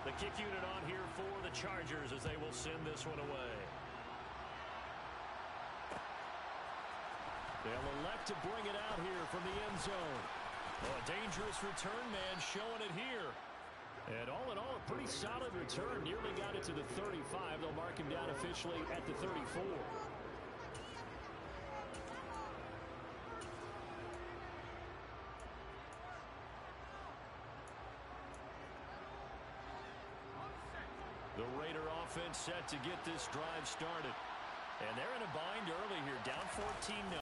The kick unit on here for the Chargers as they will send this one away. They'll elect to bring it out here from the end zone. Oh, a dangerous return man showing it here. And all in all, a pretty solid return. Nearly got it to the 35. They'll mark him down officially at the 34. The Raider offense set to get this drive started. And they're in a bind early here, down 14-0.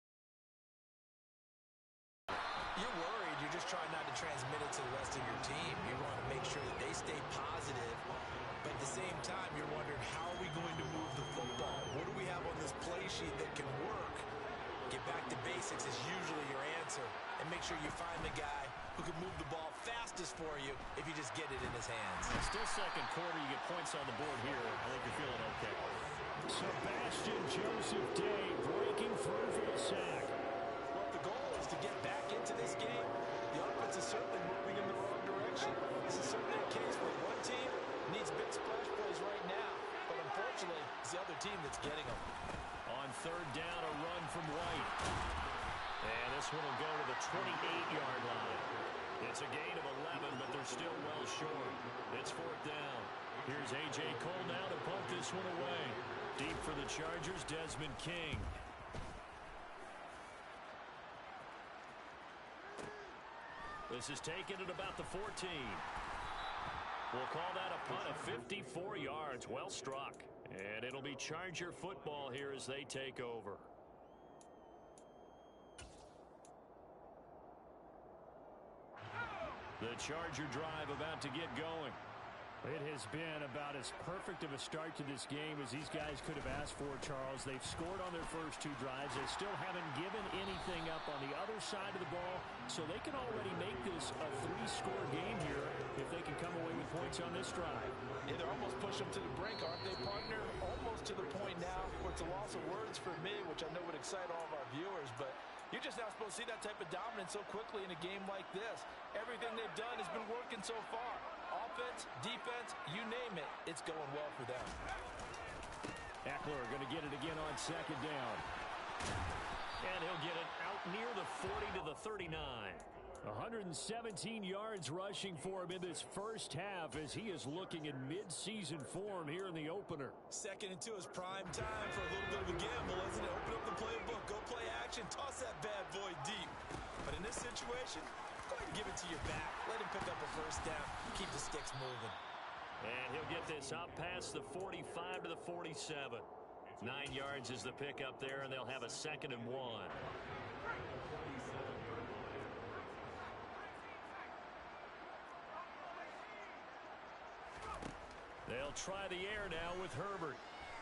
You're worried. You're just trying not to transmit it to the rest of your team. You want to make sure that they stay positive. But at the same time, you're wondering, how are we going to move the football? What do we have on this play sheet that can work? Get back to basics is usually your answer. And make sure you find the guy who can move the ball fastest for you if you just get it in his hands. Still second quarter. You get points on the board here. I think you're feeling okay. Sebastian Joseph Day breaking through for the sack. Well, if the goal is to get back into this game, the offense is certainly moving in the wrong direction. This is certainly a case where one team needs big splash plays right now, but unfortunately, it's the other team that's getting them. On third down, a run from White. And this one will go to the 28-yard line. It's a gain of 11, but they're still well short. It's fourth down. Here's A.J. Cole now to punt this one away. Deep for the Chargers, Desmond King. This is taken at about the 14. We'll call that a punt of 54 yards. Well struck. And it'll be Charger football here as they take over. The Charger drive about to get going. It has been about as perfect of a start to this game as these guys could have asked for, Charles. They've scored on their first two drives. They still haven't given anything up on the other side of the ball, so they can already make this a three-score game here if they can come away with points on this drive. Yeah, they're almost pushing them to the brink, aren't they, partner? Almost to the point now where it's a loss of words for me, which I know would excite all of our viewers, but you're just not supposed to see that type of dominance so quickly in a game like this. Everything they've done has been working so far. Offense, defense, you name it, it's going well for them. Eckler going to get it again on second down. And he'll get it out near the 40 to the 39. 117 yards rushing for him in this first half as he is looking in mid-season form here in the opener. Second and 2 is prime time for a little bit of a gamble, isn't it? Open up the playbook, go play action, toss that bad boy deep. But in this situation, go ahead and give it to your back. Let him pick up a first down. Keep the sticks moving. And he'll get this up past the 45 to the 47. 9 yards is the pickup there, and they'll have a 2nd and 1. They'll try the air now with Herbert.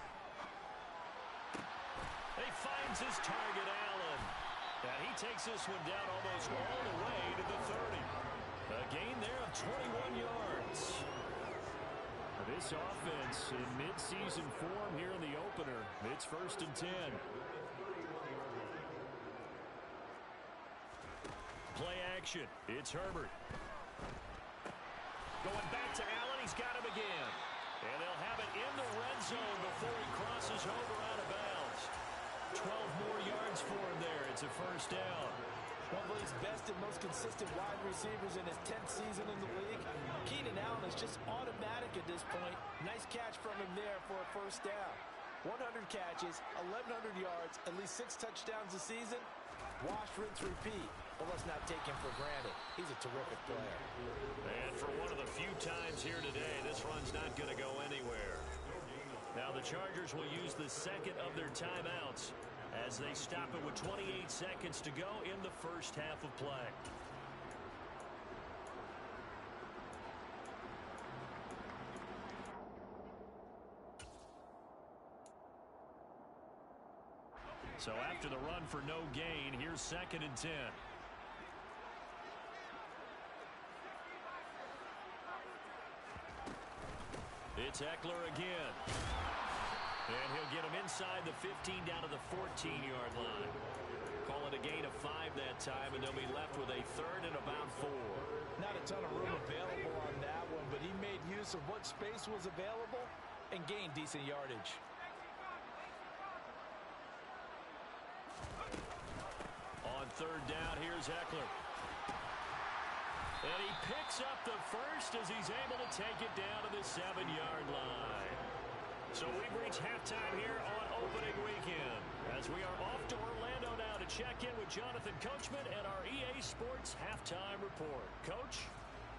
He finds his target, Allen. And he takes this one down almost all the way to the 30. A gain there of 21 yards. This offense in mid-season form here in the opener. It's 1st and 10. Play action. It's Herbert. Going back to Allen. He's got him again. And they'll have it in the red zone before he crosses over out of bounds. 12 more yards for him there. It's a first down. One of the best and most consistent wide receivers in his 10th season in the league. Keenan Allen is just automatic at this point. Nice catch from him there for a first down. 100 catches, 1,100 yards, at least 6 touchdowns a season. Wash, rinse, repeat. But let's not take him for granted. He's a terrific player. And for one of the few times here today, this run's not going to go anywhere. Now the Chargers will use the second of their timeouts as they stop it with 28 seconds to go in the first half of play. So after the run for no gain, here's 2nd and 10. It's Eckler again. And he'll get him inside the 15 down to the 14-yard line. Call it a gain of 5 that time, and they'll be left with a 3rd and about 4. Not a ton of room available on that one, but he made use regardless of what space was available, and gained decent yardage. On third down, here's Eckler. And he picks up the first as he's able to take it down to the 7-yard line. So we've reached halftime here on opening weekend, as we are off to Orlando now to check in with Jonathan Coachman and our EA Sports Halftime Report. Coach?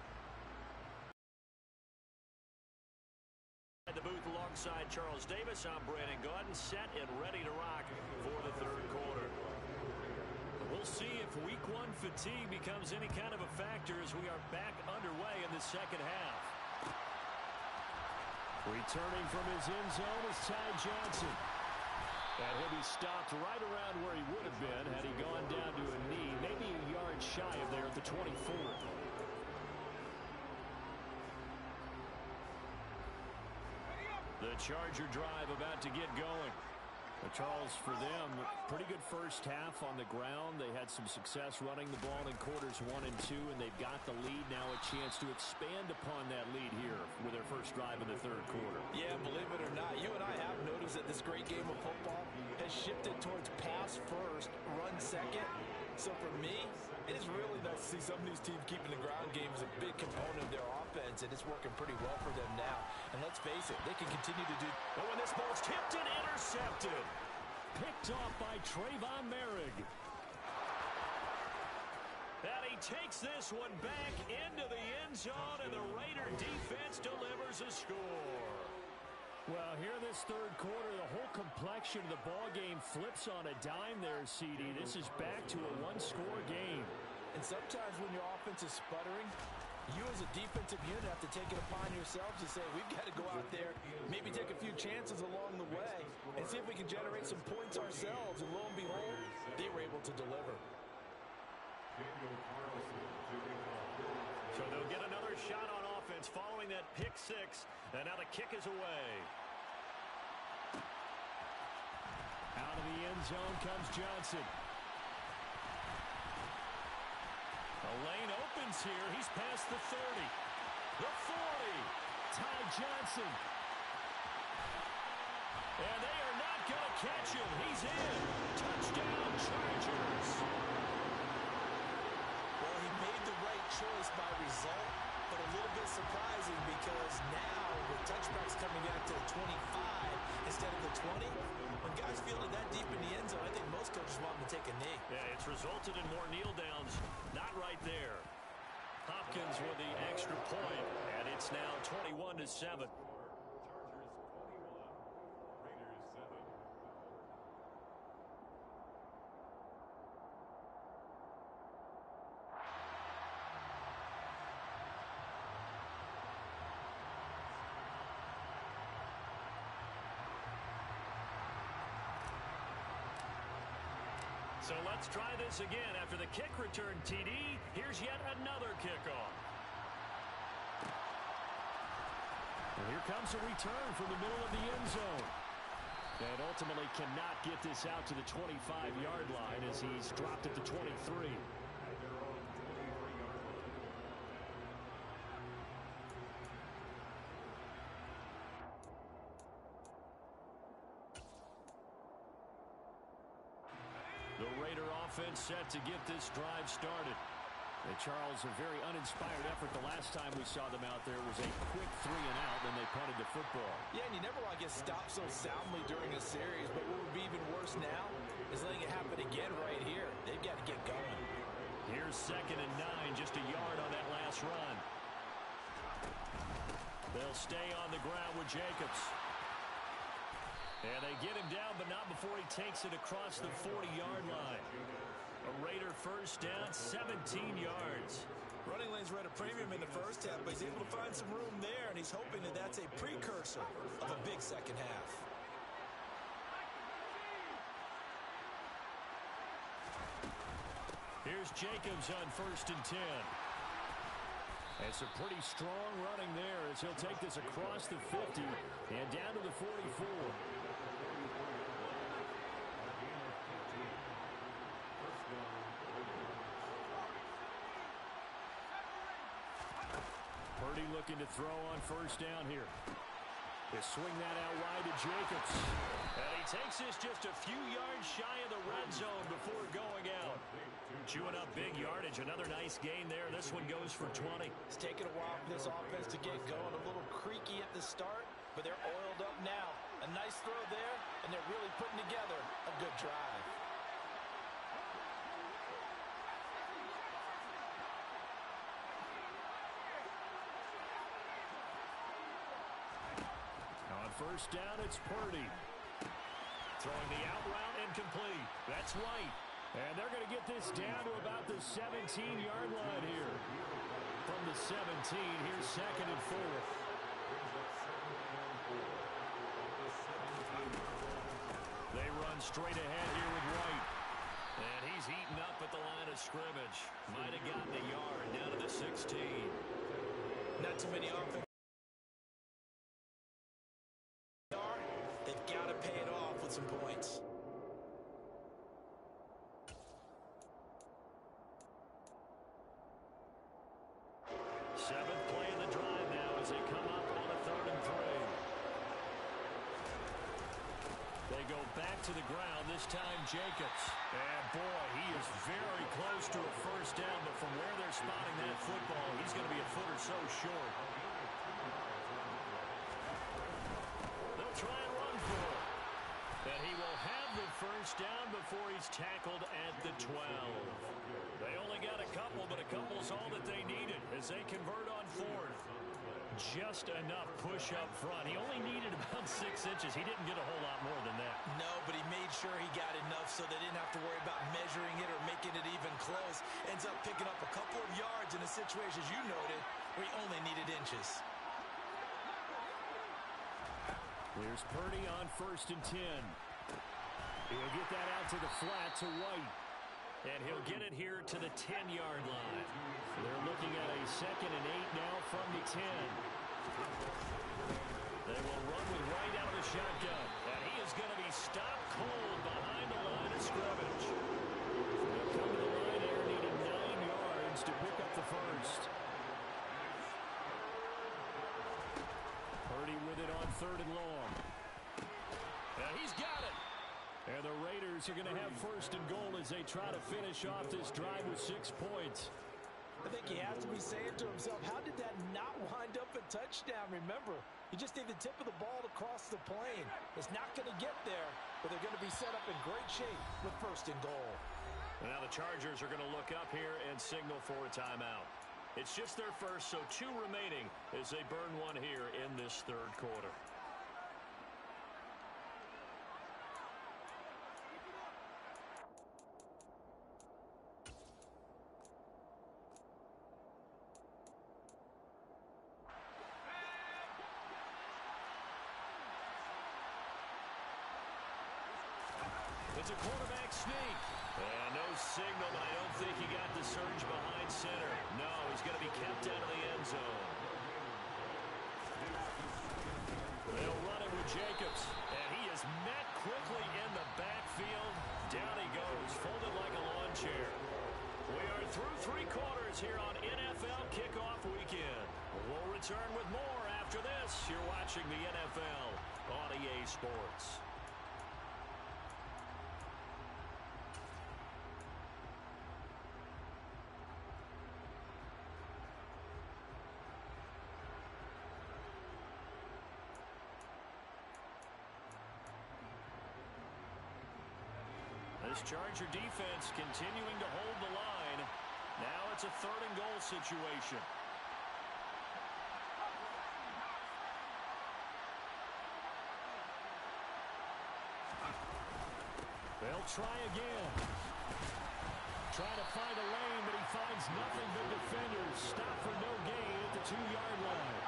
At the booth alongside Charles Davis, I'm Brandon Gaudin, set and ready to rock for the third quarter. We'll see if week one fatigue becomes any kind of a factor as we are back underway in the second half. Returning from his end zone is Ty Johnson. And he'll be stopped right around where he would have been had he gone down to a knee, maybe a yard shy of there at the 24. The Charger drive about to get going. Charles, for them, pretty good first half on the ground. They had some success running the ball in quarters 1 and 2, and they've got the lead now, a chance to expand upon that lead here with their first drive in the third quarter. Yeah, believe it or not, you and I have noticed that this great game of football has shifted towards pass first, run second. So for me, it is really nice to see some of these teams keeping the ground game as a big component of their offense, and it's working pretty well for them now. And let's face it, they can continue to do. Oh, and this ball's tipped and intercepted. Picked off by Trayvon Merrick. And he takes this one back into the end zone, and the Raider defense delivers a score. Well, here this third quarter, the whole complexion of the ball game flips on a dime there, CD. This is back to a one-score game. And sometimes when your offense is sputtering, you as a defensive unit have to take it upon yourselves to say, we've got to go out there, maybe take a few chances along the way, and see if we can generate some points ourselves. And lo and behold, they were able to deliver. So they'll get another shot on offense following that pick six, and now the kick is away. Out of the end zone comes Johnson. The lane opens here. He's past the 30. The 40. Ty Johnson. And they are not going to catch him. He's in. Touchdown, Chargers. Well, he made the right choice by result, but a little bit surprising because now with touchbacks coming back to the 25 instead of the 20, when guys feel it that deep in the end zone, I think most coaches want them to take a knee. Yeah, it's resulted in more kneel downs. Not right there. Hopkins with the extra point, and it's now 21-7. So let's try this again. After the kick return, TD, here's yet another kickoff. And here comes a return from the middle of the end zone. And ultimately cannot get this out to the 25-yard line as he's dropped at the 23. The Raider offense set to get this drive started. And Charles, a very uninspired effort. The last time we saw them out there was a quick 3 and out, then they punted the football. Yeah, and you never want to get stopped so soundly during a series, but what would be even worse now is letting it happen again right here. They've got to get going. Here's 2nd and 9, just a yard on that last run. They'll stay on the ground with Jacobs. And they get him down, but not before he takes it across the 40-yard line. A Raider first down, 17 yards. Running lanes were at a premium in the first half, but he's able to find some room there, and he's hoping that that's a precursor of a big second half. Here's Jacobs on 1st and 10. And some pretty strong running there as he'll take this across the 50 and down to the 44. Purdy looking to throw on first down here. They swing that out wide to Jacobs. And he takes this just a few yards shy of the red zone before going out. Chewing up big yardage. Another nice gain there. This one goes for 20. It's taken a while for this offense to get going. A little creaky at the start, but they're oiled up now. A nice throw there, and they're really putting together a good drive. On first down, it's Purdy. Throwing the out route incomplete. That's White. And they're going to get this down to about the 17-yard line here. From the 17, here's second and 4. They run straight ahead here with White. And he's eaten up at the line of scrimmage. Might have gotten a yard down to the 16. Not too many offense. They've got to pay it off with some points. Seventh play of the drive now as they come up on a 3rd and 3. They go back to the ground, this time Jacobs. And boy, he is very close to a first down, but from where they're spotting that football, he's going to be a foot or so short. They'll try and run for it. And he will have the first down before he's tackled at the 12. They only got a couple, but a couple's all that they needed as they convert on 4th. Just enough push up front. He only needed about 6 inches. He didn't get a whole lot more than that. No, but he made sure he got enough so they didn't have to worry about measuring it or making it even close. Ends up picking up a couple of yards in a situation, as you noted, where he only needed inches. Here's Purdy on 1st and 10. He'll get that out to the flat to White. And he'll get it here to the 10-yard line. They're looking at a 2nd and 8 now from the 10. They will run with White out of the shotgun. And he is going to be stopped cold behind the line of scrimmage. They'll come to the line here needing 9 yards to pick up the first. Purdy with it on 3rd and long. And he's got it. And the Raiders are going to have 1st and goal as they try to finish off this drive with 6 points. I think he has to be saying to himself, how did that not wind up a touchdown? Remember, you just need the tip of the ball to cross the plane. It's not going to get there, but they're going to be set up in great shape with 1st and goal. Now the Chargers are going to look up here and signal for a timeout. It's just their first, so 2 remaining as they burn one here in this 3rd quarter. It's a quarterback sneak. And no signal, but I don't think he got the surge behind center. No, he's going to be kept out of the end zone. They'll run it with Jacobs. And he is met quickly in the backfield. Down he goes, folded like a lawn chair. We are through 3 quarters here on NFL Kickoff Weekend. We'll return with more after this. You're watching the NFL on EA Sports. This Charger defense continuing to hold the line. Now it's a 3rd and goal situation. They'll try again. Trying to find a lane, but he finds nothing but defenders. Stop for no gain at the 2-yard line.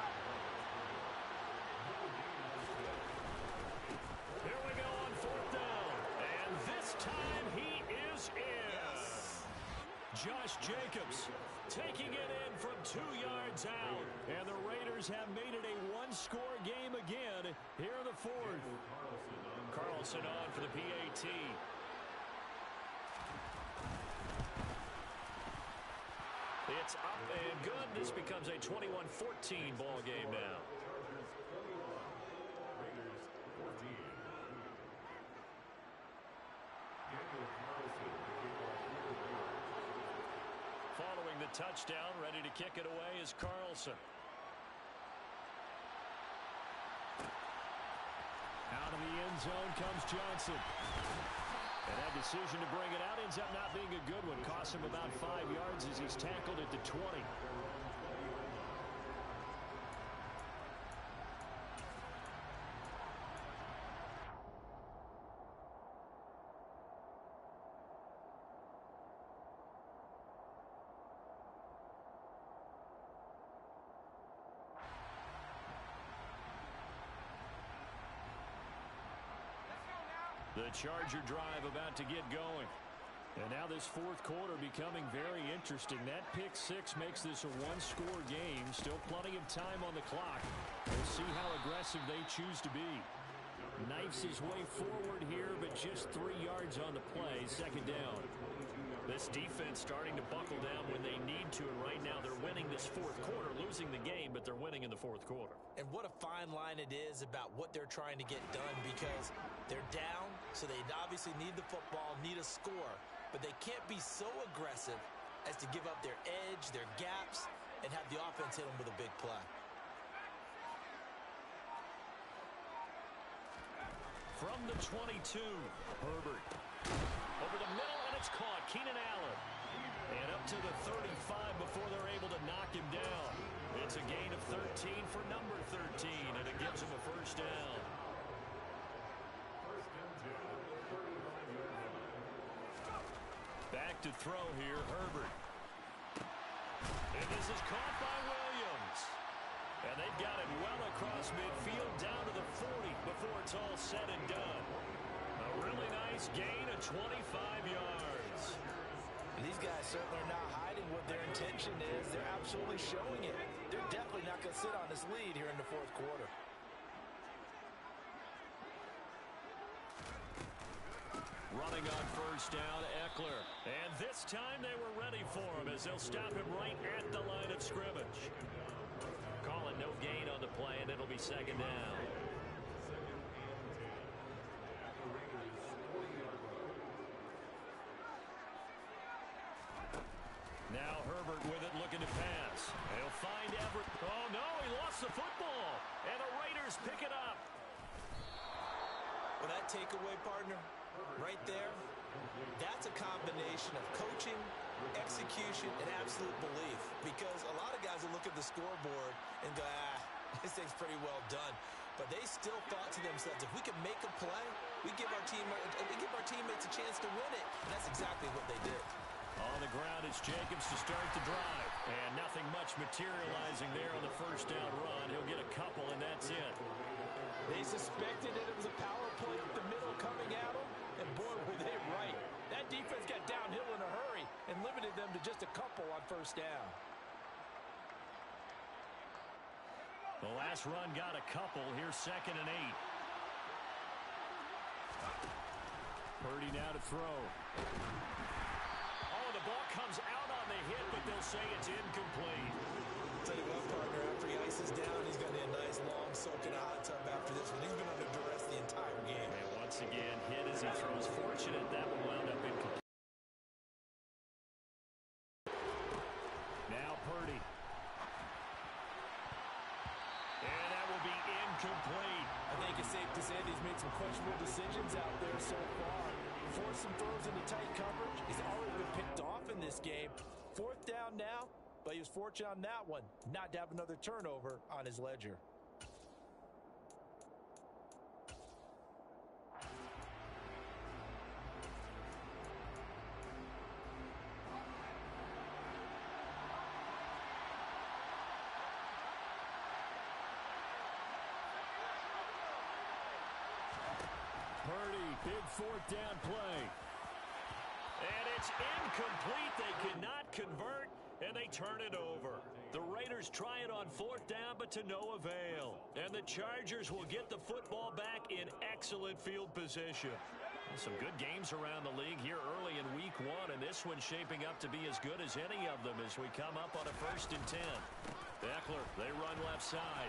Here we go on 4th down. And this time he is in. Josh Jacobs taking it in from 2 yards out. And the Raiders have made it a 1-score game again here in the 4th. Carlson on for the PAT. It's up and good. This becomes a 21-14 ball game now. Following the touchdown, ready to kick it away is Carlson. Out of the end zone comes Johnson. And that decision to bring it out ends up not being a good one. Costs him about 5 yards as he's tackled at the 20. The Charger drive about to get going. And now this fourth quarter becoming very interesting. That pick six makes this a one-score game. Still plenty of time on the clock. We'll see how aggressive they choose to be. Knifes his way forward here, but just 3 yards on the play. Second down. This defense starting to buckle down when they need to, and right now they're winning this fourth quarter, losing the game, but they're winning in the fourth quarter. And what a fine line it is about what they're trying to get done, because they're down, so they obviously need the football, need a score, but they can't be so aggressive as to give up their edge, their gaps, and have the offense hit them with a big play. From the 22, Herbert. Over the middle, and it's caught. Keenan Allen. And up to the 35 before they're able to knock him down. It's a gain of 13 for number 13, and it gives him a first down. Back to throw here, Herbert. And this is caught by Williams. And they've got it well across midfield down to the 40 before it's all said and done. A really nice gain of 25 yards. And these guys certainly are not hiding what their intention is. They're absolutely showing it. They're definitely not going to sit on this lead here in the fourth quarter. Running on first down, Eckler. And this time they were ready for him as they'll stop him right at the line of scrimmage. Calling no gain on the play, and it'll be second down. Now Herbert with it, looking to pass. He'll find Everett. Oh, no, he lost the football. And the Raiders pick it up. Well, that takeaway, partner, right there, that's a combination of coaching, execution, and absolute belief. Because a lot of guys will look at the scoreboard and go, this thing's pretty well done. But they still thought to themselves, if we can make a play, we give our teammates a chance to win it. And that's exactly what they did. On the ground is Jacobs to start the drive. And nothing much materializing there on the first down run. He'll get a couple, and that's it. They suspected that it was a power play up the middle coming at them, and boy, were they right. That defense got downhill in a hurry and limited them to just a couple on first down. The last run got a couple. Here's 2nd and 8. Purdy now to throw. Oh, the ball comes out on the hit, but they'll say it's incomplete. Tell you what, partner, after he ices down, he's going to need a nice long soak in a hot tub after this one. He's been under duress the entire game. And once again, hit as he throws. Fortunate that one wound up incomplete. Now Purdy. And that will be incomplete. I think it's safe to say that he's made some questionable decisions out there so far. Forced some throws into tight coverage. He's already been picked off in this game. Fourth down now. But he was fortunate on that one, not to have another turnover on his ledger. Purdy, big fourth down play. And it's incomplete. They cannot convert, and they turn it over. The Raiders try it on fourth down, but to no avail. And the Chargers will get the football back in excellent field position. Some good games around the league here early in week 1, and this one's shaping up to be as good as any of them as we come up on a 1st and 10. Eckler, they run left side.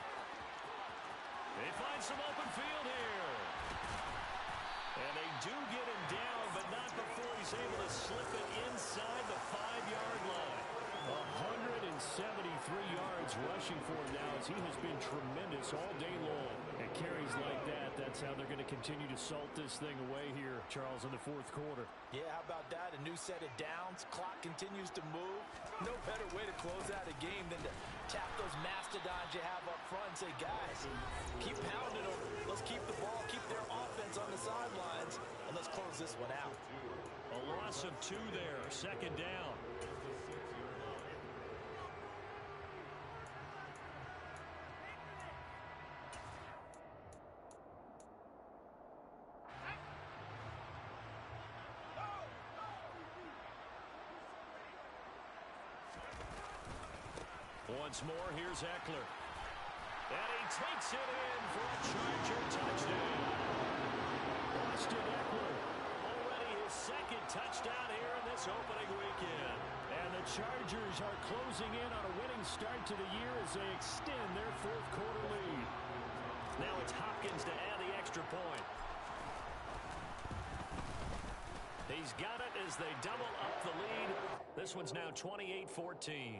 They find some open field here. And they do get him down, but not before he's able to slip it inside the 5-yard line. 173 yards rushing for him now, as he has been tremendous all day long. And carries like that, that's how they're going to continue to salt this thing away here, Charles, in the 4th quarter. Yeah, how about that? A new set of downs. Clock continues to move. No better way to close out a game than to tap those mastodons you have up front and say, guys, keep pounding them. Let's keep the ball, keep their offense on the sidelines, and let's close this one out. A loss of 2 there, 2nd down. Once more, here's Eckler. And he takes it in for a Charger touchdown. Austin Eckler. Already his 2nd touchdown here in this opening weekend. And the Chargers are closing in on a winning start to the year as they extend their 4th quarter lead. Now it's Hopkins to add the extra point. He's got it as they double up the lead. This one's now 28-14.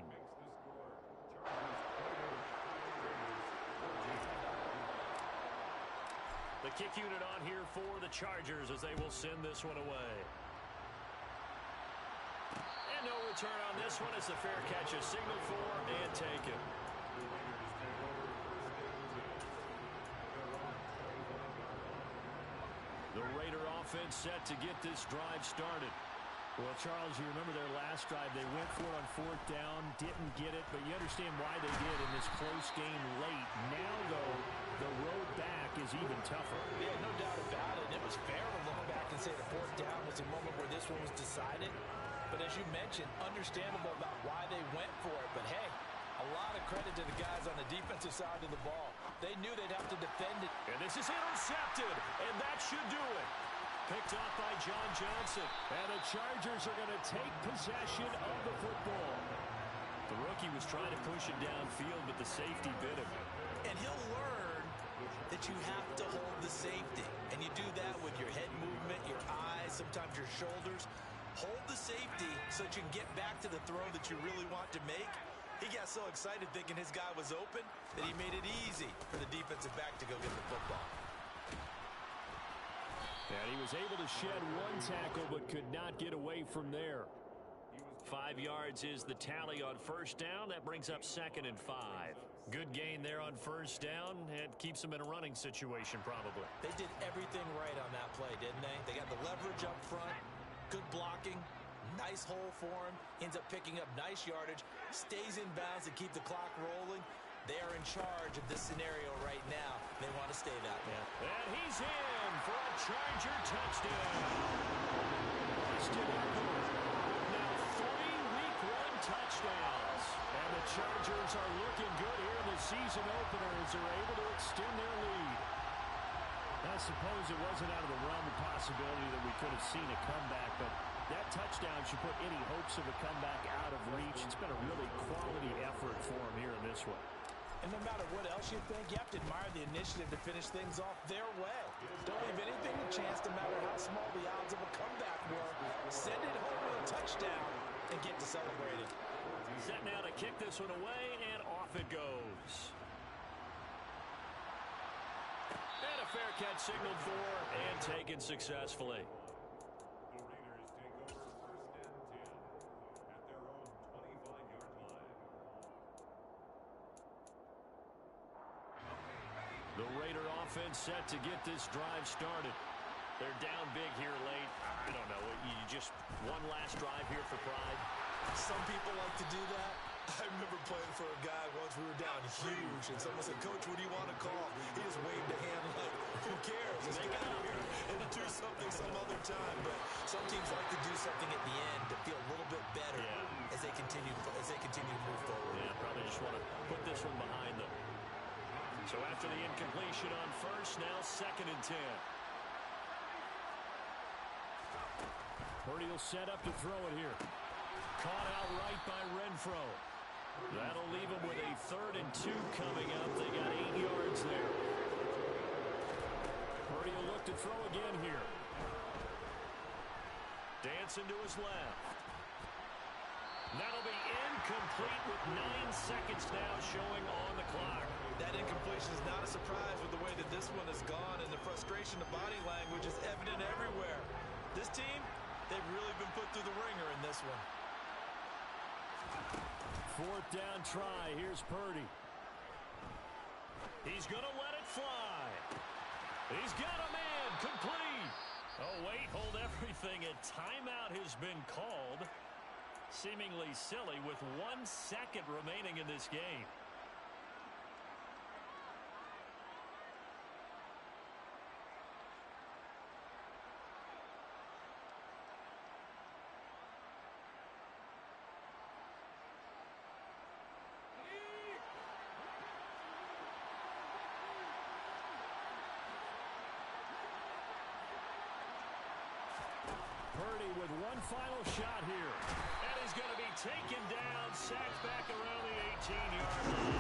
The kick unit on here for the Chargers as they will send this one away. And no return on this one as the fair catch is signaled for and taken. The Raider offense set to get this drive started. Well, Charles, you remember their last drive. They went for it on 4th down, didn't get it, but you understand why they did in this close game late. Now, though, the road back is even tougher. Yeah, no doubt about it. It was fair to look back and say the 4th down was the moment where this one was decided. But as you mentioned, understandable about why they went for it. But, hey, a lot of credit to the guys on the defensive side of the ball. They knew they'd have to defend it. And this is intercepted, and that should do it. Picked off by John Johnson. And the Chargers are going to take possession of the football. The rookie was trying to push it downfield, but the safety bit him. And he'll learn that you have to hold the safety. And you do that with your head movement, your eyes, sometimes your shoulders. Hold the safety so that you can get back to the throw that you really want to make. He got so excited thinking his guy was open that he made it easy for the defensive back to go get the football. And he was able to shed 1 tackle but could not get away from there. 5 yards is the tally on 1st down. That brings up 2nd and 5. Good gain there on 1st down. It keeps them in a running situation probably. They did everything right on that play, didn't they? They got the leverage up front, good blocking, nice hole for him, ends up picking up nice yardage, stays in bounds to keep the clock rolling. They are in charge of this scenario right now. They want to stay that way. And he's in for a Charger touchdown. Austin Eckler. Now 3 Week 1 touchdowns. And the Chargers are looking good here in the season opener as they're able to extend their lead. I suppose it wasn't out of the realm of possibility that we could have seen a comeback, but that touchdown should put any hopes of a comeback out of reach. It's been a really quality effort for them here in this one. And no matter what else you think, you have to admire the initiative to finish things off their way. Don't leave anything to chance, no matter how small the odds of a comeback were. Send it home with a touchdown and get to celebrating. Set now to kick this one away, and off it goes. And a fair catch signaled for and taken successfully. The Raider offense set to get this drive started. They're down big here late. I don't know. You just one last drive here for pride. Some people like to do that. I remember playing for a guy once we were down huge, and someone said, "Coach, what do you want to call?" He just waved a hand like, "Who cares? Let's get out of here and do something some other time." But some teams like to do something at the end to feel a little bit better as they continue to move forward. Yeah, probably just want to put this one behind them. So after the incompletion on 1st, now 2nd and 10. Purdy will set up to throw it here. Caught outright by Renfro. That'll leave him with a 3rd and 2 coming up. They got 8 yards there. Purdy will look to throw again here. Dancing to his left. That'll be incomplete with 9 seconds now showing on the clock. That incompletion is not a surprise with the way that this one has gone, and the frustration, the body language is evident everywhere. This team, they've really been put through the ringer in this one. 4th down try. Here's Purdy. He's going to let it fly. He's got a man. Complete. Oh, wait. Hold everything. A timeout has been called. Seemingly silly with 1 second remaining in this game. Purdy with one final shot here. And he's going to be taken down, sacked back around the 18-yard line.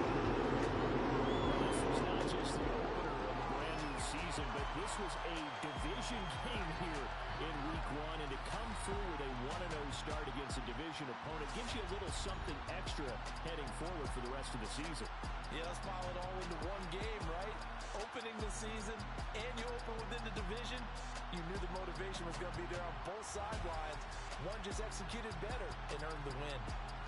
This was not just the opener of a brand new season, but this was a division game here in Week 1. And to come through with a 1-0 start against a division opponent gives you a little something extra heading forward for the rest of the season. Yeah, let's pile it all into one game, right? Opening the season, and you open within the division. You knew the motivation was going to be there on both sidelines. One just executed better and earned the win.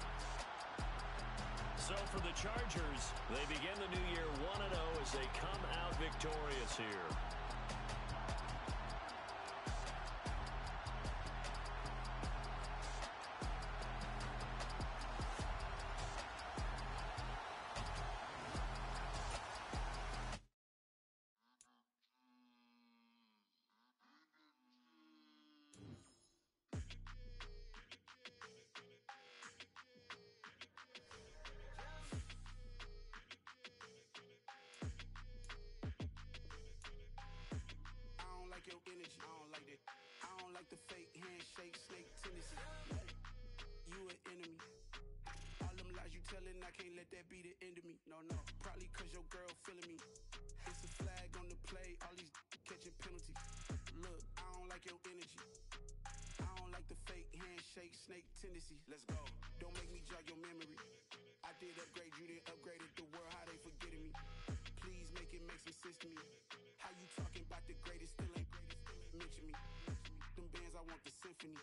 So for the Chargers, they begin the new year 1-0 as they come out victorious here. Your energy, I don't like that. I don't like the fake handshake, snake tendency. You an enemy. All them lies you telling, I can't let that be the end of me. No, probably cause your girl feeling me. It's a flag on the play, all these catching penalties. Look, I don't like your energy. I don't like the fake handshake, snake tendency. Let's go. Don't make me jog your memory. I did upgrade, you didn't upgrade it. The world, how they forgetting me. Please make it make some sense to me. How you talking about the greatest, still ain't mention me. Them bands, I want the symphony.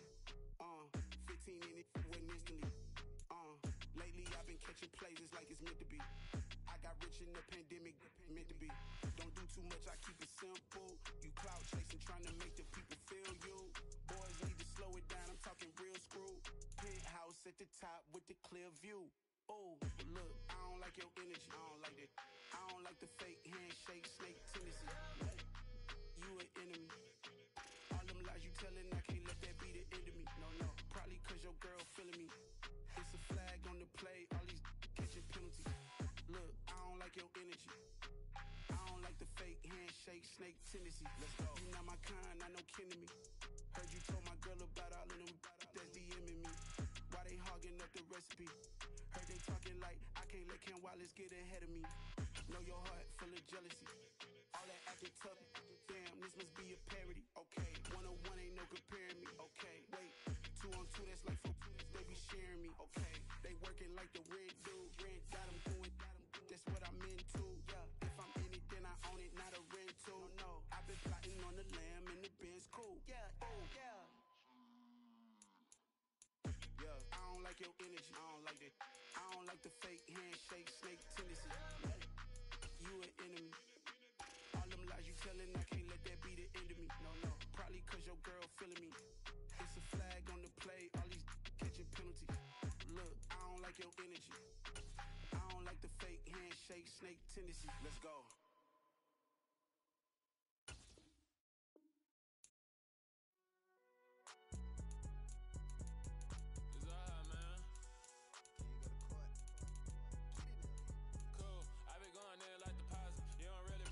15 in it, went instantly. Lately I've been catching plays, it's like it's meant to be. I got rich in the pandemic, meant to be. Don't do too much, I keep it simple. You cloud chasing, trying to make the people feel you. Boys need to slow it down, I'm talking real screw. Penthouse at the top with the clear view. Oh, look, I don't like your energy, I don't like that. I don't like the fake handshake, snake tendency. You an enemy. All them lies you telling, I can't let that be the end of me. No, probably cause your girl feeling me. It's a flag on the play, all these catching penalties. Look, I don't like your energy. I don't like the fake handshake, snake tendency. Let's go. You not my kind, not no kin to me. Heard you told my girl about all of them that's DMing me. Why they hogging up the recipe? Heard they talking like I can't let Ken Wallace get ahead of me. Know your heart full of jealousy. All that acting tough, damn, this must be a parody. Okay, 1-on-1 ain't no comparing me. Okay, wait, 2-on-2, that's like 4, they be sharing me. Okay, they working like the rent dude. Rent got them doing, that's what I'm into. Yeah, if I'm in it, then I own it, not a rental. No, I've been plotting on the lamb and the Benz cool. Yeah, oh, yeah. Yeah, I don't like your energy, I don't like that. I don't like the fake handshake, snake tendency. You an enemy. All them lies you telling, I can't let that be the end of me. No, probably cause your girl feeling me. It's a flag on the play, all these catching penalties. Look, I don't like your energy. I don't like the fake handshake, snake tendency. Let's go.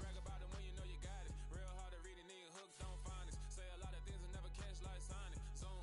Zone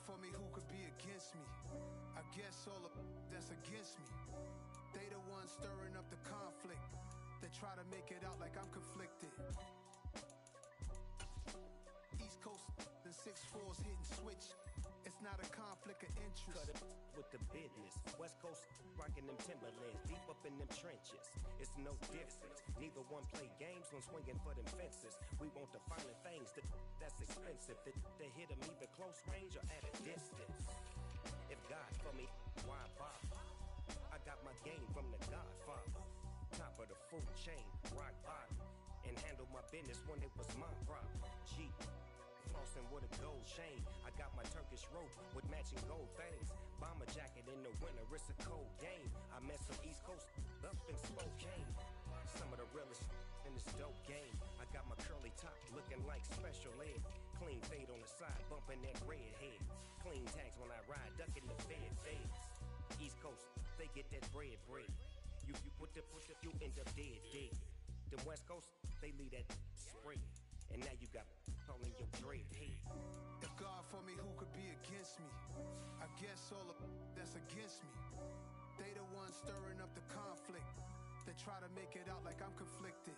for me, who could be against me? I guess all of that's against me. They the ones stirring up the conflict. They try to make it out like I'm conflicted. East Coast and 6'4s hitting switch. It's not a conflict of interest. Cut it with the business. West Coast rocking them Timberlands, deep up in them trenches. It's no difference. Neither one play games when swinging for them fences. We want the finer things that's expensive. They hit them either close range or at a distance. If God for me, why bother? I got my game from the Godfather. Top of the food chain, rock bottom. And handle my business when it was my problem. G. Flossing with a gold chain. I got my Turkish rope with matching gold things. Bomber jacket in the winter, it's a cold game. I met some East Coast up in Spokane. Some of the realest in this dope game. I got my curly top looking like special ed. Clean fade on the side, bumping that red head. Clean tags when I ride, ducking the feds. East Coast, they get that bread. You put the you end up dead. Them West Coast, they leave that spread. And now you got all in your dread head. If God for me, who could be against me? I guess all of that's against me. They the ones stirring up the conflict. They try to make it out like I'm conflicted.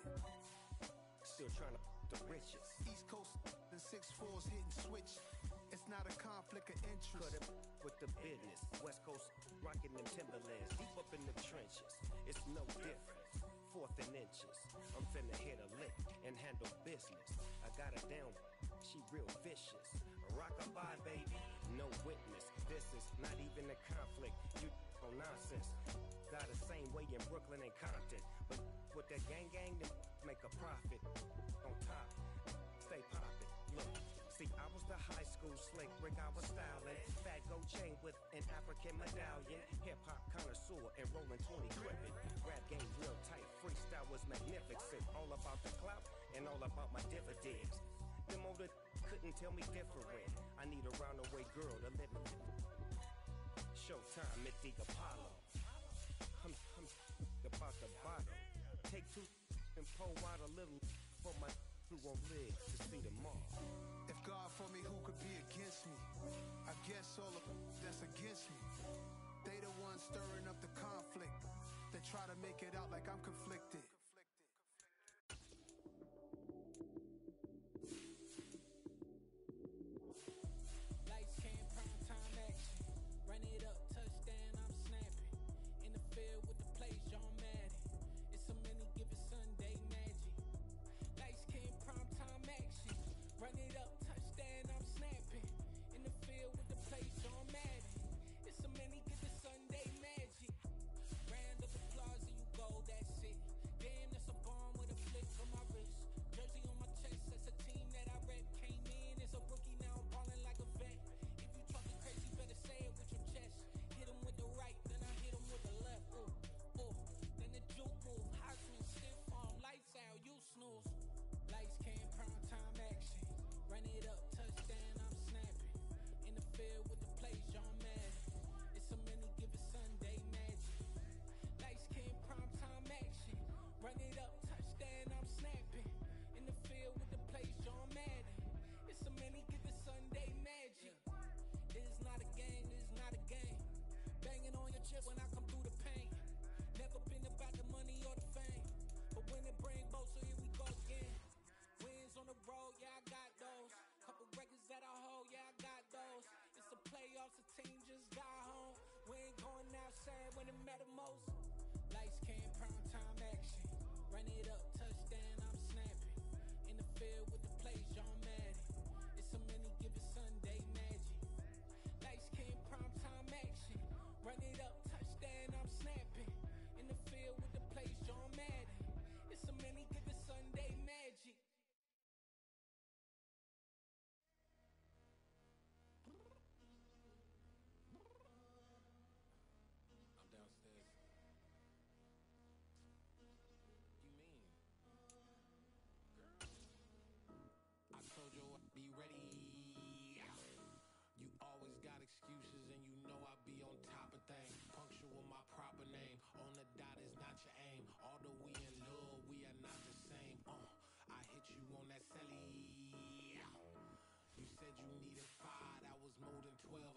Still trying to the riches. East Coast and 6'4s hitting switch. It's not a conflict of interest. Cut it with the business. West Coast rocking them Timberlands, deep up in the trenches. It's no different. Fourth and inches. I'm finna hit a lick and handle business. I got her down, she real vicious. Rock-a-bye, baby, no witness. This is not even a conflict. You on nonsense. Got the same way in Brooklyn and Compton. But with that gang, then make a profit. On top, stay poppin'. Look, see, I was the high school slick Rick, I was styling. Fat gold chain with an African medallion. Hip-hop connoisseur and rolling 20 gripping. Rap game real tight, freestyle was magnificent. All about the clout and all about my dividends. Them older couldn't tell me different. I need a roundaway girl to live in. Showtime at the Apollo. I'm about the bottle. Take two and pour out a little for my who won't live to see tomorrow. If God for me, who could be against me? I guess all of that's against me. They the ones stirring up the conflict. They try to make it out like I'm conflicted. Lights, cam, prime time action. Run it up, touchdown, I'm snapping. In the field with the plays, John Madden. It's so many, give it Sunday magic. Lights, cam, prime time action. Run it up, touchdown, I'm snapping. In the field with the plays, John Madden. It's so many, give it Sunday magic. Round of applause and you go, that's it. Damn, that's a bomb with a flick on my wrist. Jersey on my chest, that's a team that I rep. Came in as a rookie, now I'm ballin' like a vet. If you talking crazy, better say it with your chest. Hit him with the right, then I hit him with the left. Ooh, ooh. Then the juke move, Heisman, stiff arm, lights out, you snooze. Lights, cam, prime time action. Run it up, touchdown, I'm snapping. In the field with the plays, John Madden. It's so many, give it Sunday magic. Lights, cam, prime time action. Run it up, touchdown, I'm snapping. In the field with the plays, John Madden. It's so many, give it Sunday magic. This is not a game, this is not a game. Banging on your chest when I come through the pain. Never been about the money or the fame. But when it bring both, so here we go again. Wins on the road, yeah, I got those. Couple records that I hold, yeah, I got those. It's the playoffs, the team just got home. We ain't going outside when it matter most. Lights, cam, prime time action. Run it up, touchdown, I'm snapping. In the field with the plays, John Madden. It's so many, give it Sunday magic. Lights, cam, prime time action. Run it up, touchdown, I'm snapping. In the field with the plays, John Madden. It's so many, give it Sunday magic. I'm downstairs. You mean? Girl. I told you I'd be ready. You always got excuses and you know I be on top of things. Punctual my proper name. On the dot is not your aim. Although we in love, we are not the same. I hit you on that celly. You said you needed 5, that was more than 12.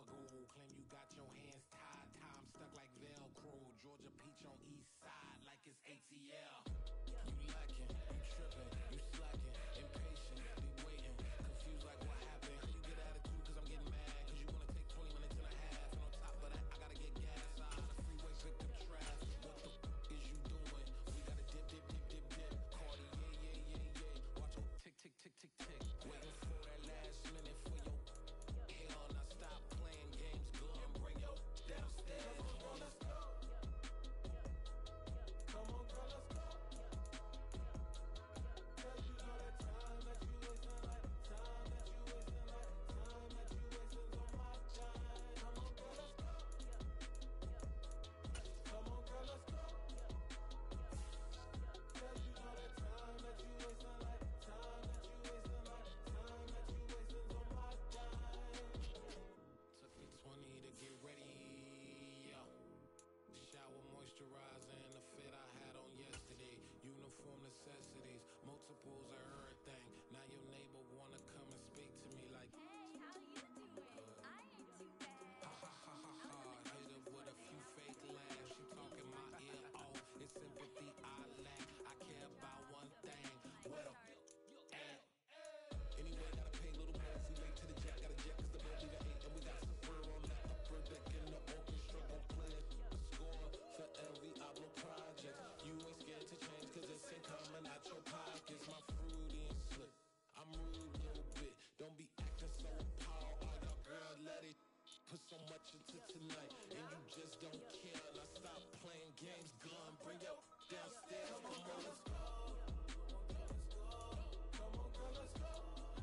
put so much into tonight, and you just don't care. Now stop playing games, gun, bring your downstairs. Come on, let's go. Come on, girl, let's go.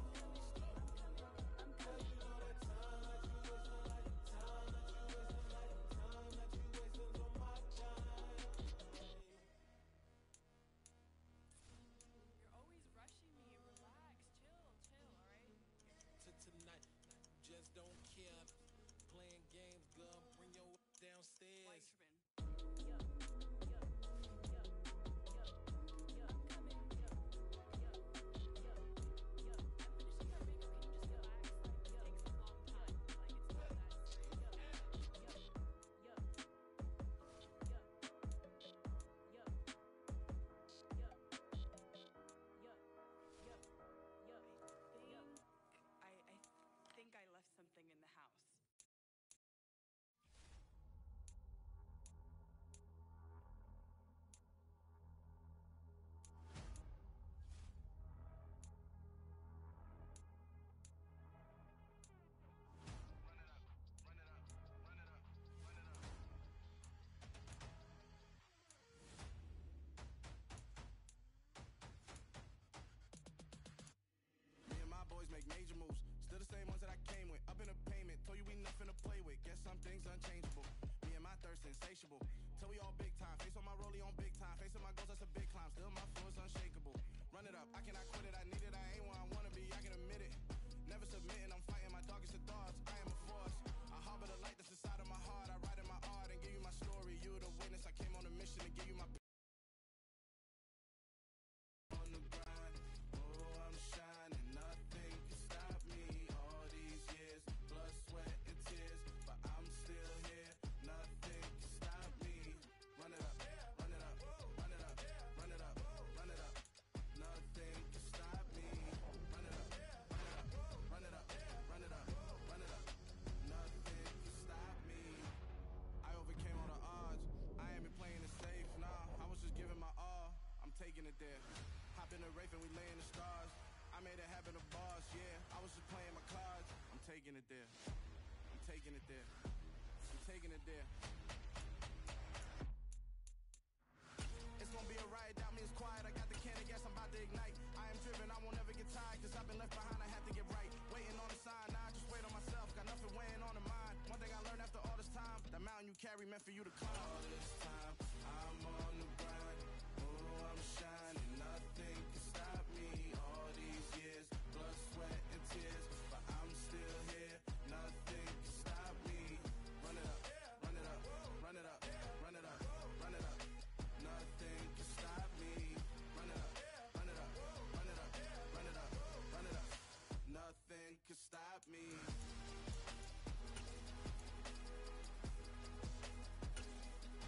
Girl, you know that time that you wasting, like the time that you wasting, like the time that you wasting on my time. You're always rushing me. Relax, chill, alright? To tonight, just don't care. Playing games, girl, bring your downstairs. Why you tripping? I think I left something in the house. Me and my boys make major moves. Still the same ones that I came with. Up in a payment. Told you we nothing to play with. Guess some things unchangeable. Me and my thirst insatiable. Till we all big time. Face on my rollie on big time. Facing my goals, that's a big climb. Still my flow is unshakable. Run it up. I cannot quit it. I need it. I ain't where I wanna be. I can admit it. Never submitting. I'm fighting my darkest of thoughts. I am a force. I harbor the light that's inside of my heart. I write in my art and give you my story. You the witness. I came on a mission to give you my on the grind. Oh, I'm shining. Nothing can stop me. All these years, blood, sweat, and tears, but I'm still here. Nothing can stop me. Run it up, run it up, run it up, run it up, run it up. Nothing can stop me. Run it up, run it up, run it up, run it up, run it up. Nothing can stop me. I overcame all the odds. I ain't been playing it safe, nah. I was just giving my all. I'm taking it there. Hop in the Wraith and we lay in the stars. I made it happen, the boss, yeah. I was just playing my cards. I'm taking it there. I'm taking it there. I'm taking it there. It's gonna be a riot, doubt me it's quiet. I got the can of gas, I'm about to ignite. I am driven, I won't ever get tired, cause I've been left behind, I have to get right. Waiting on the sign, now I just wait on myself. Got nothing weighing on the mind. One thing I learned after all this time, the mountain you carry meant for you to climb. All this time, I'm on the grind. Oh, I'm shining, nothing can stop me. All these years, blood, sweat, and tears, but I'm still here. Nothing can stop me. Run it up, run it up, run it up, run it up, run it up. Nothing can stop me. Run it up, run it up, run it up, run it up, run it up. Nothing can stop me.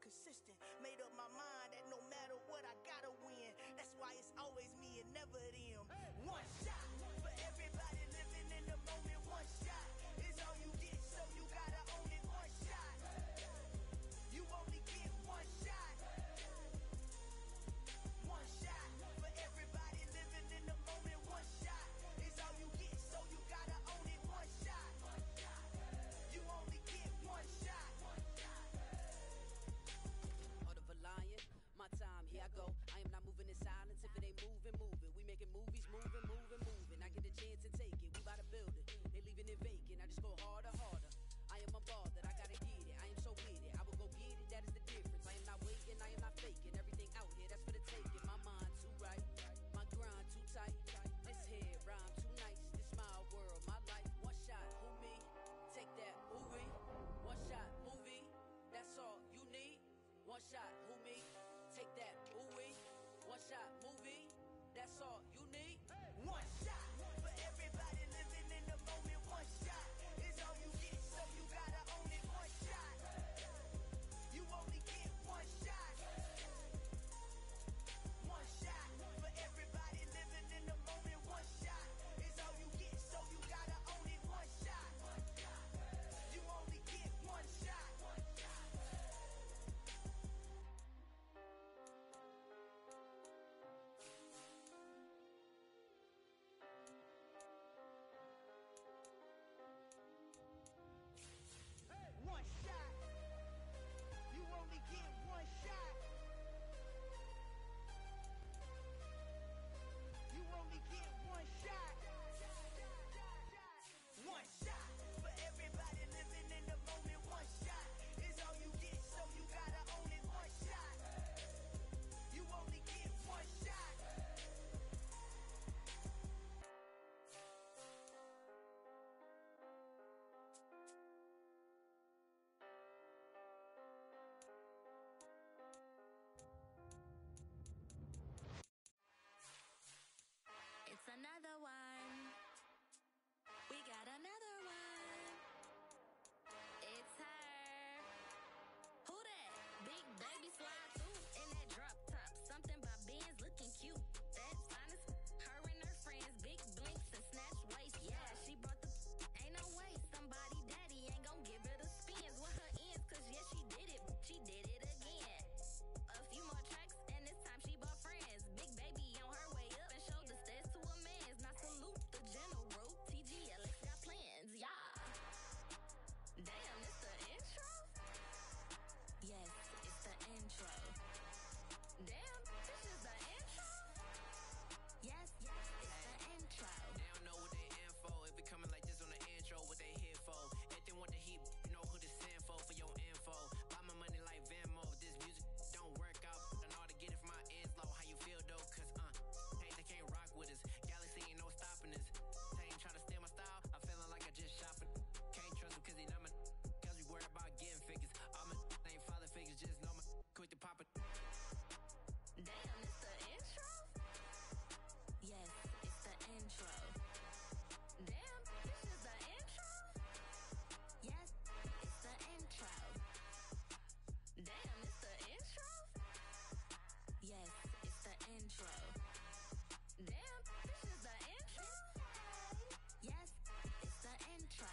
consistent. Made up my mind that no matter what, I gotta win. That's why it's always me and never them. One shot for everybody living in the moment. One shot is all you get, so you gotta own it. One shot. You only get one shot. One shot for everybody living in the moment. One shot is all you get, so you gotta own it. One shot. You only get one shot. Heart of a lion, my time, here I go. I am not moving in silence. If it ain't moving, moving. We making movies, moving, moving, moving. I get a chance to take it. We bout to build it. They leaving it vacant. I just go harder, harder. I am a ball that I gotta get it. I am so with it. I will go get it. That is the difference. I am not waiting. I am not faking. Everything out here, that's for the taking. My mind too right. My grind too tight. This head rhyme too nice. This my world, my life. One shot, who me? Take that, who we? One shot, movie. That's all you need. One shot, who me? Take that, who we? One shot, movie. That's all you need. One shot for everybody living in the moment. One shot is all you get, so you gotta own it. One shot. You only get one shot. One shot for everybody living in the moment. One shot is all you get, so you gotta own it. One shot. You only get one shot. One shot. You only get one shot. You only get one shot. One shot for everybody living in the moment. One shot is all you get, so you gotta own it. One shot. You only get one shot. It's another one. We got another one. It's her. Who that? Big baby slide through in that drop top. Something by Benz looking cute. That's fine as her and her friends. Big blinks and snatch waist. Yeah, she brought the ain't no way. Somebody daddy ain't gon' give her the spins with her ends. Cause yeah, she did it. She did it again. A few more tracks and this time she bought friends. Big baby on her way up and showed the stairs to a man's. Now salute the general. TGLX got plans, yeah. Damn, it's the intro? Yes, it's the intro. Damn, this is the intro? Yes, it's the intro. They don't know what they in for. If we coming like this on the intro, what they here for? Anything want the heat, you know who to send for your info. Buy my money like Venmo. If this music don't work out, I know how to get it from my ends low. How you feel though? Cause hey, they can't rock with us. Galaxy ain't no stopping us. They ain't trying to steal my style. I'm feeling like I just shopping. Can't trust him cause he not my. Cause we worry about getting figures. All my ain't father figures, just know my quick to pop it. Damn, it's the intro? Yes, it's the intro. Damn, this is the intro? Yes, it's the intro. Damn, it's the intro? Yes, it's the intro. Damn, this is the intro? Yes, it's the intro.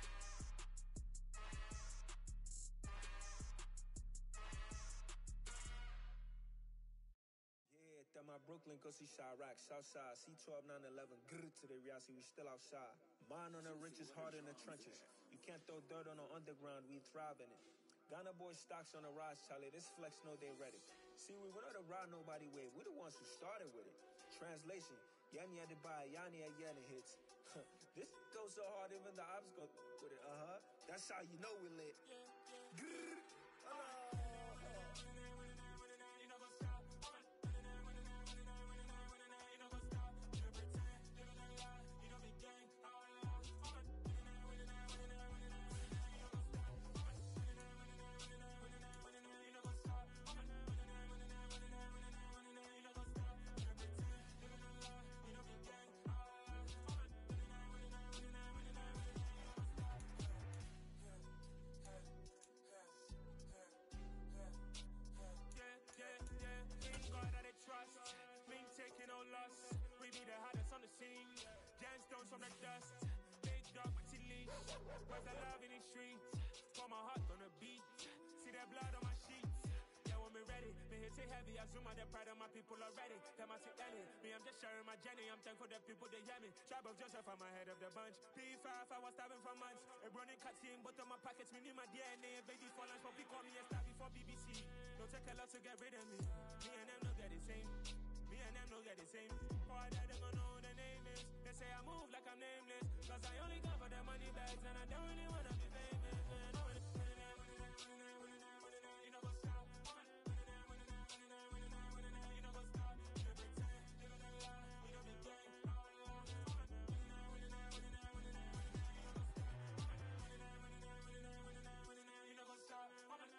Yeah, that my Brooklyn, go see Chirac, Southside, C12, 911, grrr to the reality, we still outside. Mine on the riches, hard in the trenches. You can't throw dirt on the underground, we thrive in it. Ghana boy stocks on the rise, Charlie, this flex know they ready. See, we were not to ride nobody way, we the ones who started with it. Translation, Yani had to buy, Yani had Yanni hits. This goes so hard, even the ops go with it, That's how you know we lit. Grrr, on the scene. Gemstones from the dust. Big dog, pretty leash. Where's the love in these streets? Pour my heart on the beat. See that blood on my sheets. Yeah, when me ready, me hit it heavy. I zoom out the pride of my people already. Them I see Ellie. Me, I'm just sharing my journey. I'm thankful that people they hear me. Tribe of Joseph, I'm ahead of the bunch. P5, I was starving for months. A running cutscene, but on my pockets, me need my DNA. Baby for lunch, but we call me a star before BBC. Don't take a lot to get rid of me. Me and them no get the same. Me and them no get the same. For I die, they gon' know who the name is. They say I move like I'm nameless. Cause I only come for the money bags and I don't really wanna be famous. You know what's up? You know what's up? You know pretend. You know the lie. You know the game. You know what's up?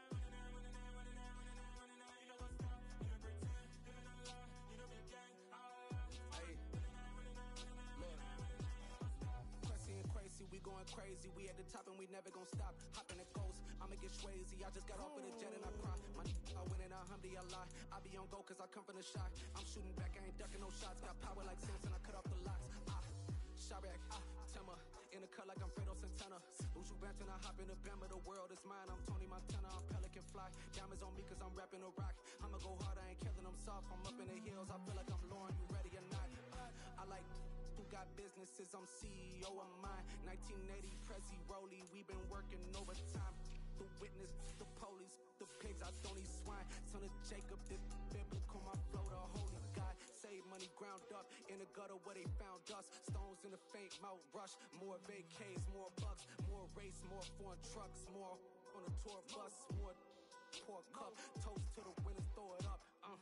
We going crazy, we at the top and we never gon' stop. Hopping the coast, I'ma get swayzy. I just got off with a jet and I cry. My I win in a Humvee, I lie. I be on go cause I come from the shot. I'm shooting back, I ain't ducking no shots. Got power like Samson, I cut off the locks. Chirac, Tema, in the cut like I'm Fredo Santana. Uju Banton, I hop in the Bama, the world is mine. I'm Tony Montana, I'm Pelican Fly. Diamonds on me cause I'm rapping a rock. I'ma go hard, I ain't killing them soft. I'm up in the hills, I feel like I'm Lauren, you ready or not? I like who got businesses, I'm CEO of mine. 1980 Prezi Rolly, we been working overtime. The witness, the police, the pigs, I don't eat swine. Son of Jacob, this biblical, my flow, the holy God. Save money ground up in the gutter where they found us. Stones in the faint mouth rush. More vacays, more bucks, more race, more foreign trucks, more on a tour bus, more pour cup. Toast to the winners, throw it up.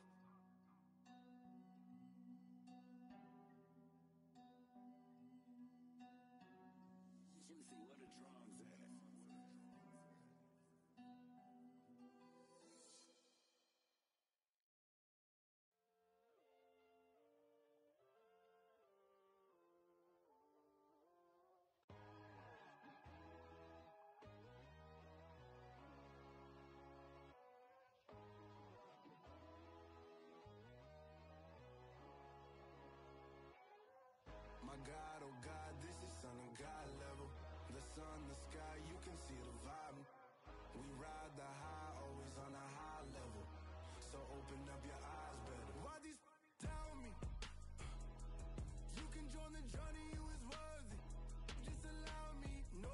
My God, oh God, this is Son of God level. The sun, the sky, you can see the vibe. We ride the high, always on a high level. So open up your eyes better. Why these tell me? You can join the journey, you is worthy. Just allow me, no.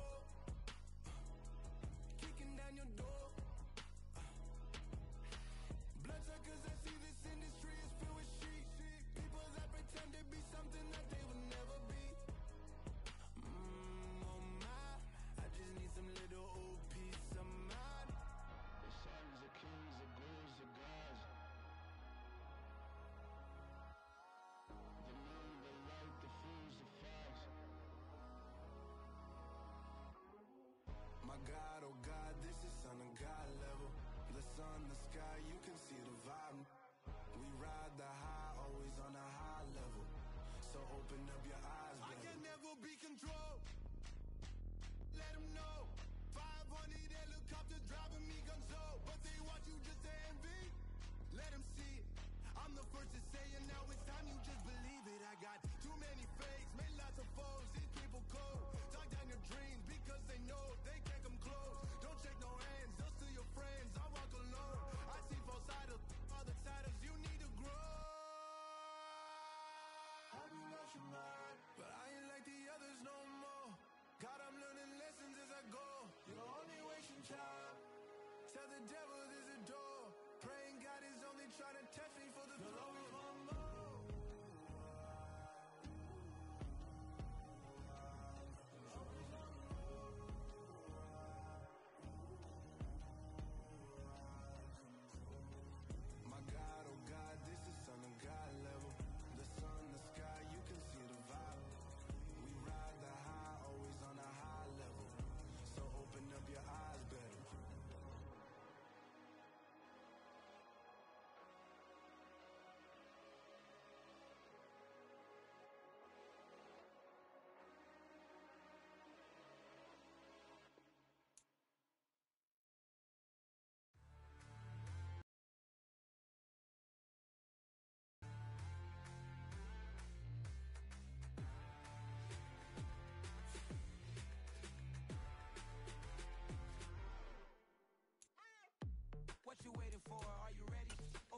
Kicking down your door. Bloodsuckers, I see this industry is filled with shit. People that pretend to be something that they will never be. Oh my, I just need some little old peace of mind. The sons, the kings, the ghouls, the gods. The moon, the light, the fools, the facts. My God, oh God, this is Son of God level. The sun, the sky, you can see the vibe. We ride the high, always on a high level. So open up your eyes, baby. I can never be controlled. Let them know. 500 helicopters driving me gonzo. But they watch you just to envy. Let them see it. I'm the first to say it, now it's time you just believe it. I got too many fakes, made lots of foes. These people cold. Talk down your dreams because they know they can't come close. Don't shake no hands, just to your friends. I walk alone. I see both sides of other titles. You need to grow. Have you lost your mind?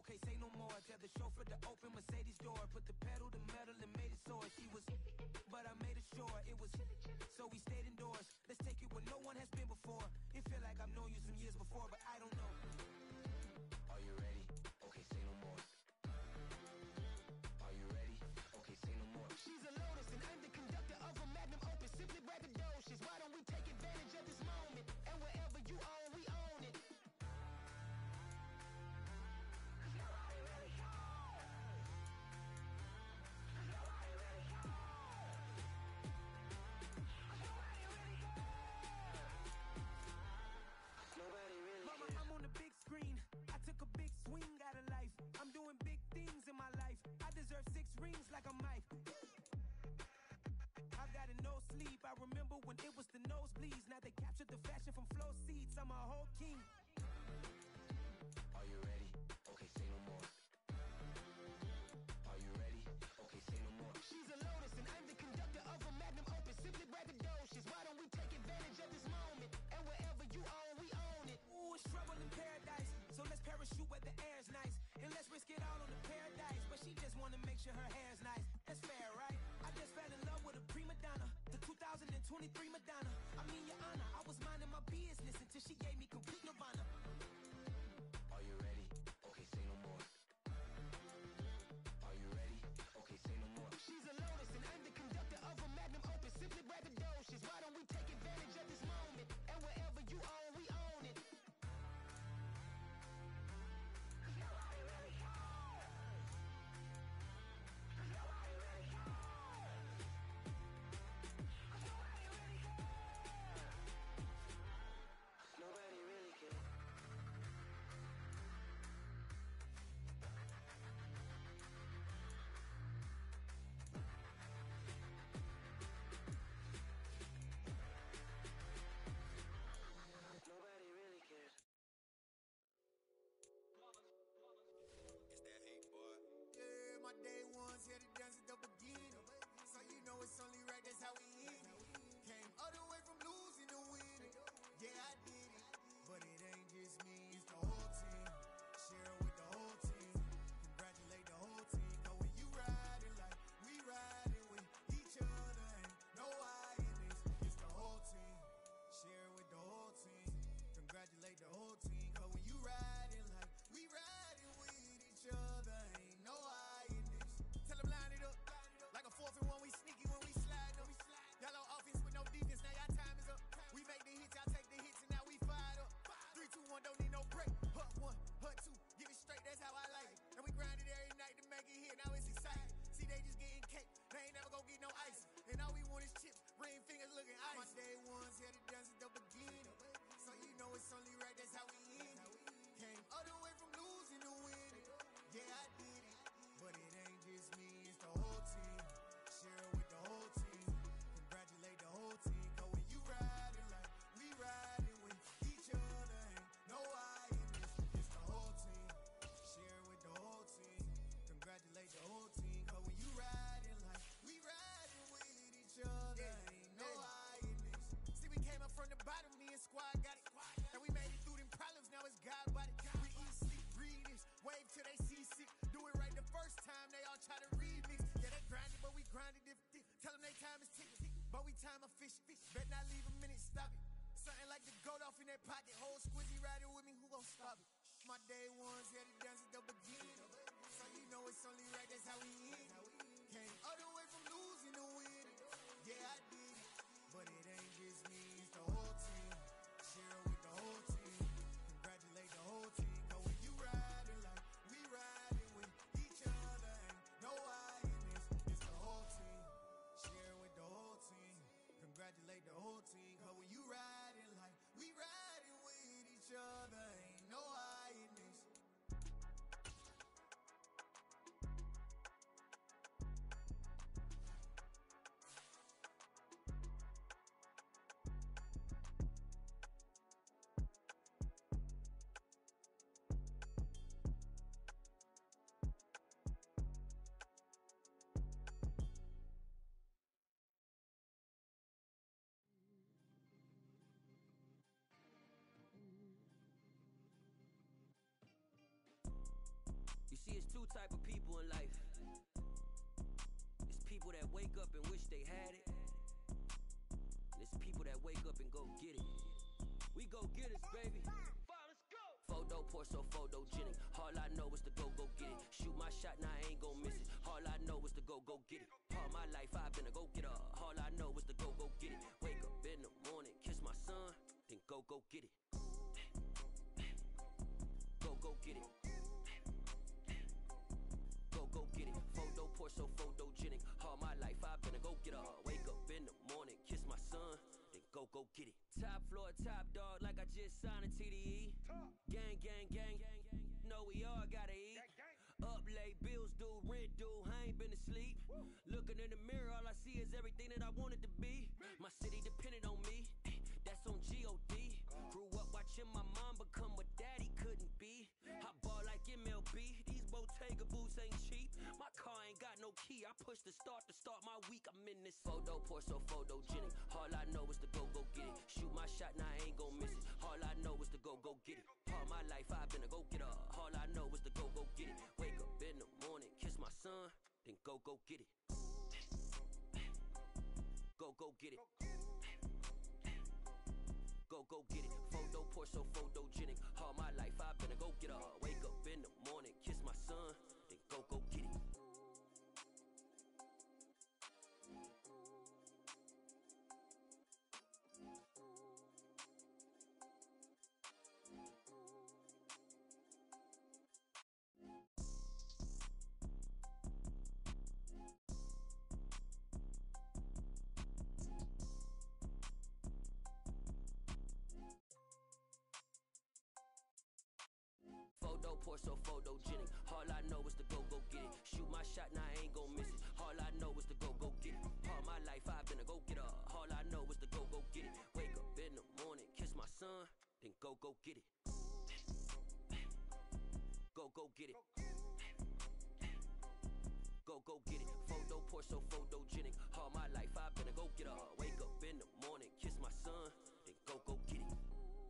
okay, say no more. Tell the chauffeur to open Mercedes door. Put the pedal to metal and made it soar. She was, but I made it sure it was. So we stayed indoors. Let's take it where no one has been before. It feel like I've known you some years before, but I don't know. Are you ready? Okay, say no more. Are you ready? Okay, say no more. She's a Lotus and I'm the conductor of a magnum opus. Simply braggadocious. Why don't we take advantage of this moment? And wherever you own, we own it. Mama, I'm on the big screen. I took a big swing out of life. I'm doing big things in my life. I deserve 6 rings like I'm Mike. I've got no sleep. I remember when it was the nosebleeds. Now they captured the fashion from flow seats. I'm a whole king. Are you ready? Okay, say no more. Are you ready? Okay, say no more. She's a Lotus and I'm the conductor of a magnum opus. Simply braggadocious. Why don't we take advantage of this moment? And wherever you own, we own it. Ooh, it's trouble in paradise. So let's parachute where the air's nice. And let's risk it all on the paradise. But she just wanna make sure her hair's nice. That's fair, right? I just fell in love with a prima donna. The 2023 Madonna. I mean, your honor, I was minding my business until she gave me complete nirvana. Are you ready? Okay, say no more. Are you ready? Okay, say no more. She's a Lotus and I'm the conductor of a magnum opus. Simply braggadocious. Why don't we take advantage of this moment? And wherever you own, we own it. Nobody really cares. Nobody really cares. It's that hate, boy. Yeah, my day ones here to dance at the beginning. So you know it's only right, that's how we end it. Came all the way from losing to winning. Yeah, I did it. But it ain't just me, it's the whole team. Share it with the whole team. Congratulate the whole team. Cause when you riding like we riding with each other, ain't no I in this. It's the whole team. Share it with the whole team. Congratulate the whole team. Cause when you riding like we riding with each other, ain't no I in this. Tell them line it up. Like a 4th and 1, we sneaky when we slide up. Y'all on offense with no defense, now y'all time is up. We make the hits, y'all take the hits, and now we fired up. 3, 2, 1, don't need no break. Hut 1, hut 2, give it straight, that's how I like it. And we grind it every night to make it hit, now it's exciting. See, they just getting cake, they ain't never gonna get no ice. And all we want is chips, ring fingers looking ice. My day ones here to dance at the beginning. So you know it's only right, that's how we end it. Came all the way from losing to winning. Yeah, I did it. But it ain't just me, it's the whole team. Share it with the whole team. Congratulate the whole team. Cause when you riding like we riding with each other, ain't no I in this. It's the whole team. Share it with the whole team. Congratulate the whole team. Cause when you riding like we riding with each other, ain't no I in this. See, we came up from the bottom, me and squad got it. And we made it through them problems, now it's God body. We eat, sleep, breathe this. Wave till they seasick. Do it right the first time, they all try to remix. Yeah, they grinded, but we grinded different. Tell them they time is ticking. But we time a fish. Bet not leave a minute, stop it. Something like the goat off in their pocket. Whole squizzy riding with me, who gon' stop it? My day ones here to dance at the beginning. So you know it's only right, that's how we end it. Came all the way from losing to winning. Yeah, I did it. But it ain't just me, it's the whole team. Share it with the whole team. Congratulate the whole team. Cause when you riding like we riding with each other, ain't no I in this. It's the whole team. Share it with the whole team. Congratulate the whole team. Cause when you riding like we riding with each other, ain't no I in this. two type of people in life. It's people that wake up and wish they had it. And it's people that wake up and go get it. We go get it, baby. Photo pour so photogenic. All I know is to go get it. Shoot my shot, now I ain't gon' miss it. All I know is to go get it. All my life I've been a go getter. All I know is to go get it. Wake up in the morning, kiss my son, then go get it. Go get it. Go get it. Photo pour so photogenic. All my life I've been a go getter. Wake up in the morning, kiss my son, then go get it. Top floor, top dog, like I just signed a TDE. Gang. Know we all gotta eat. Up late, bills due, rent due, I ain't been asleep. Looking in the mirror, all I see is everything that I wanted to be. My city depended on me, that's on G.O.D. Grew up watching my mom become what daddy couldn't be. I ball like MLB, these Bottega boots ain't cheap. My car ain't got no key, I push the start to start my week. I'm in this photo pour so photogenic. All I know is to go get it. Shoot my shot, now I ain't gon' miss it. All I know is to go get it. All my life I've been a go getter. All I know is to go get it. Wake up in the morning, kiss my son, then go get it. Go get it. Go get it. Photo pour so photogenic. All my life I've been a go getter. Wake up in the morning, kiss my son, then go get it. Photo pour so photogenic. All I know is to go get it. Shoot my shot, now I ain't gon' miss it. All I know is to go get it. All my life I've been a go getter. All I know is to go get it. Wake up in the morning, kiss my son, then go get it. Go get it. Go get it. Photo pour so photogenic. All my life I've been a go getter. Wake up in the morning, kiss my son, then go get it.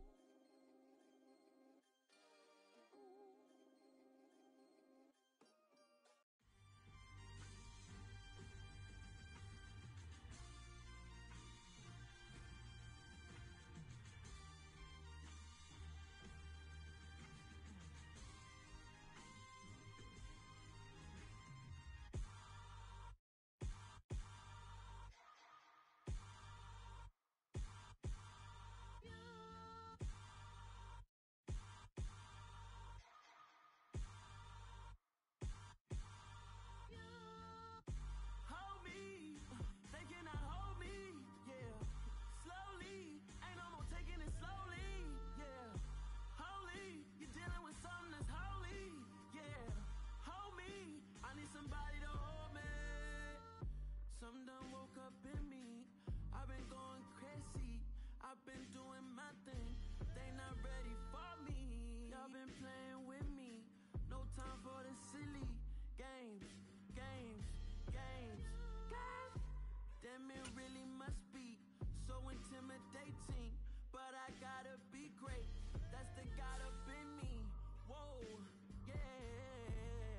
Hold me, they cannot hold me, yeah. Slowly, ain't no more taking it slowly, yeah. Holy, you're dealing with something that's holy, yeah. Hold me, I need somebody to hold me. Something done woke up in me, I've been going crazy, I've been doing my thing, they not ready for me. Y'all been playing with me, no time for the silly games. Damn, it really must be so intimidating, but I gotta be great, that's the God up in me. Whoa, yeah.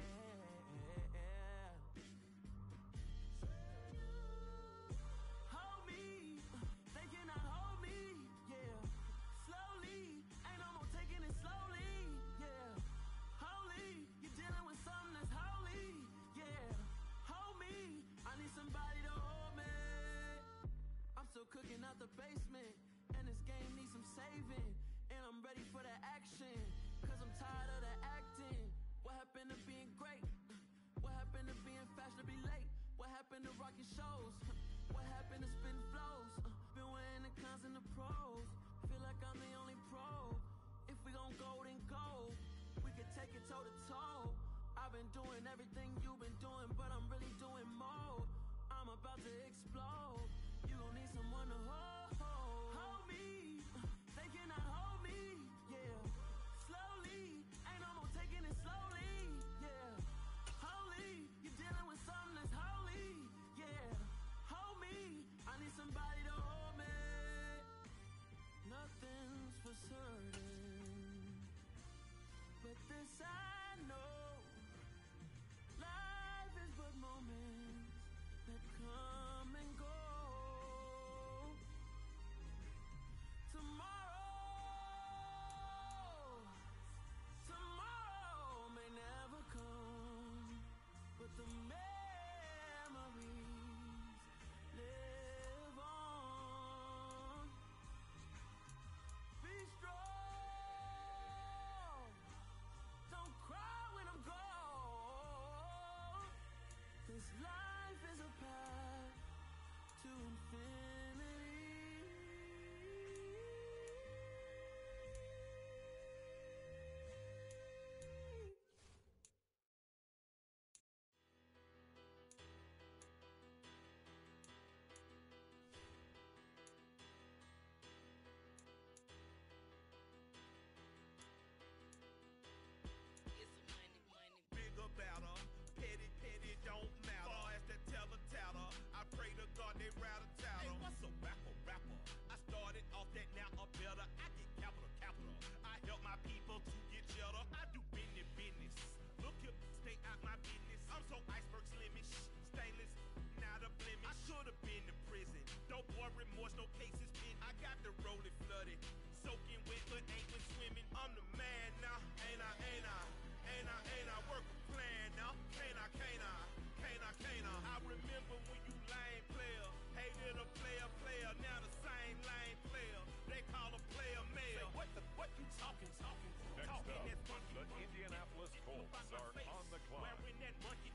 Hold me, they cannot hold me, yeah. Slowly, ain't no more taking it slowly, yeah. Holy, you're dealing with something that's holy, yeah. Hold me, I need somebody to hold me. I'm still cooking out the basement, and this game needs some saving, and I'm ready for the action, cause I'm tired of the acting. What happened to being great? What happened to being fashionably late? What happened to rocking shows? What happened to spitting flows? Been weighing the cons and the pros, feel like I'm the only pro. If we gon' go, then go, we can take it toe to toe. I've been doing everything you've been doing, but I'm really doing more. I'm about to explode, you gon' need someone to hold. Hold me, they cannot hold me, yeah. Slowly, ain't no more taking it slowly, yeah. Holy, you're dealing with something that's holy, yeah. Hold me, I need somebody to hold me. Nothing's for certain, but this I know, charge, no cases been. I got the rolling flooded. Soaking wet, but ain't been swimming. I'm the man now. Ain't I? Work a plan now. Can't I? I remember when you lame player. Hated a player. Now the same lame player. They call a player mayor. What you talking? Next up, the Indianapolis Colts are on the clock. Wearing that monkey.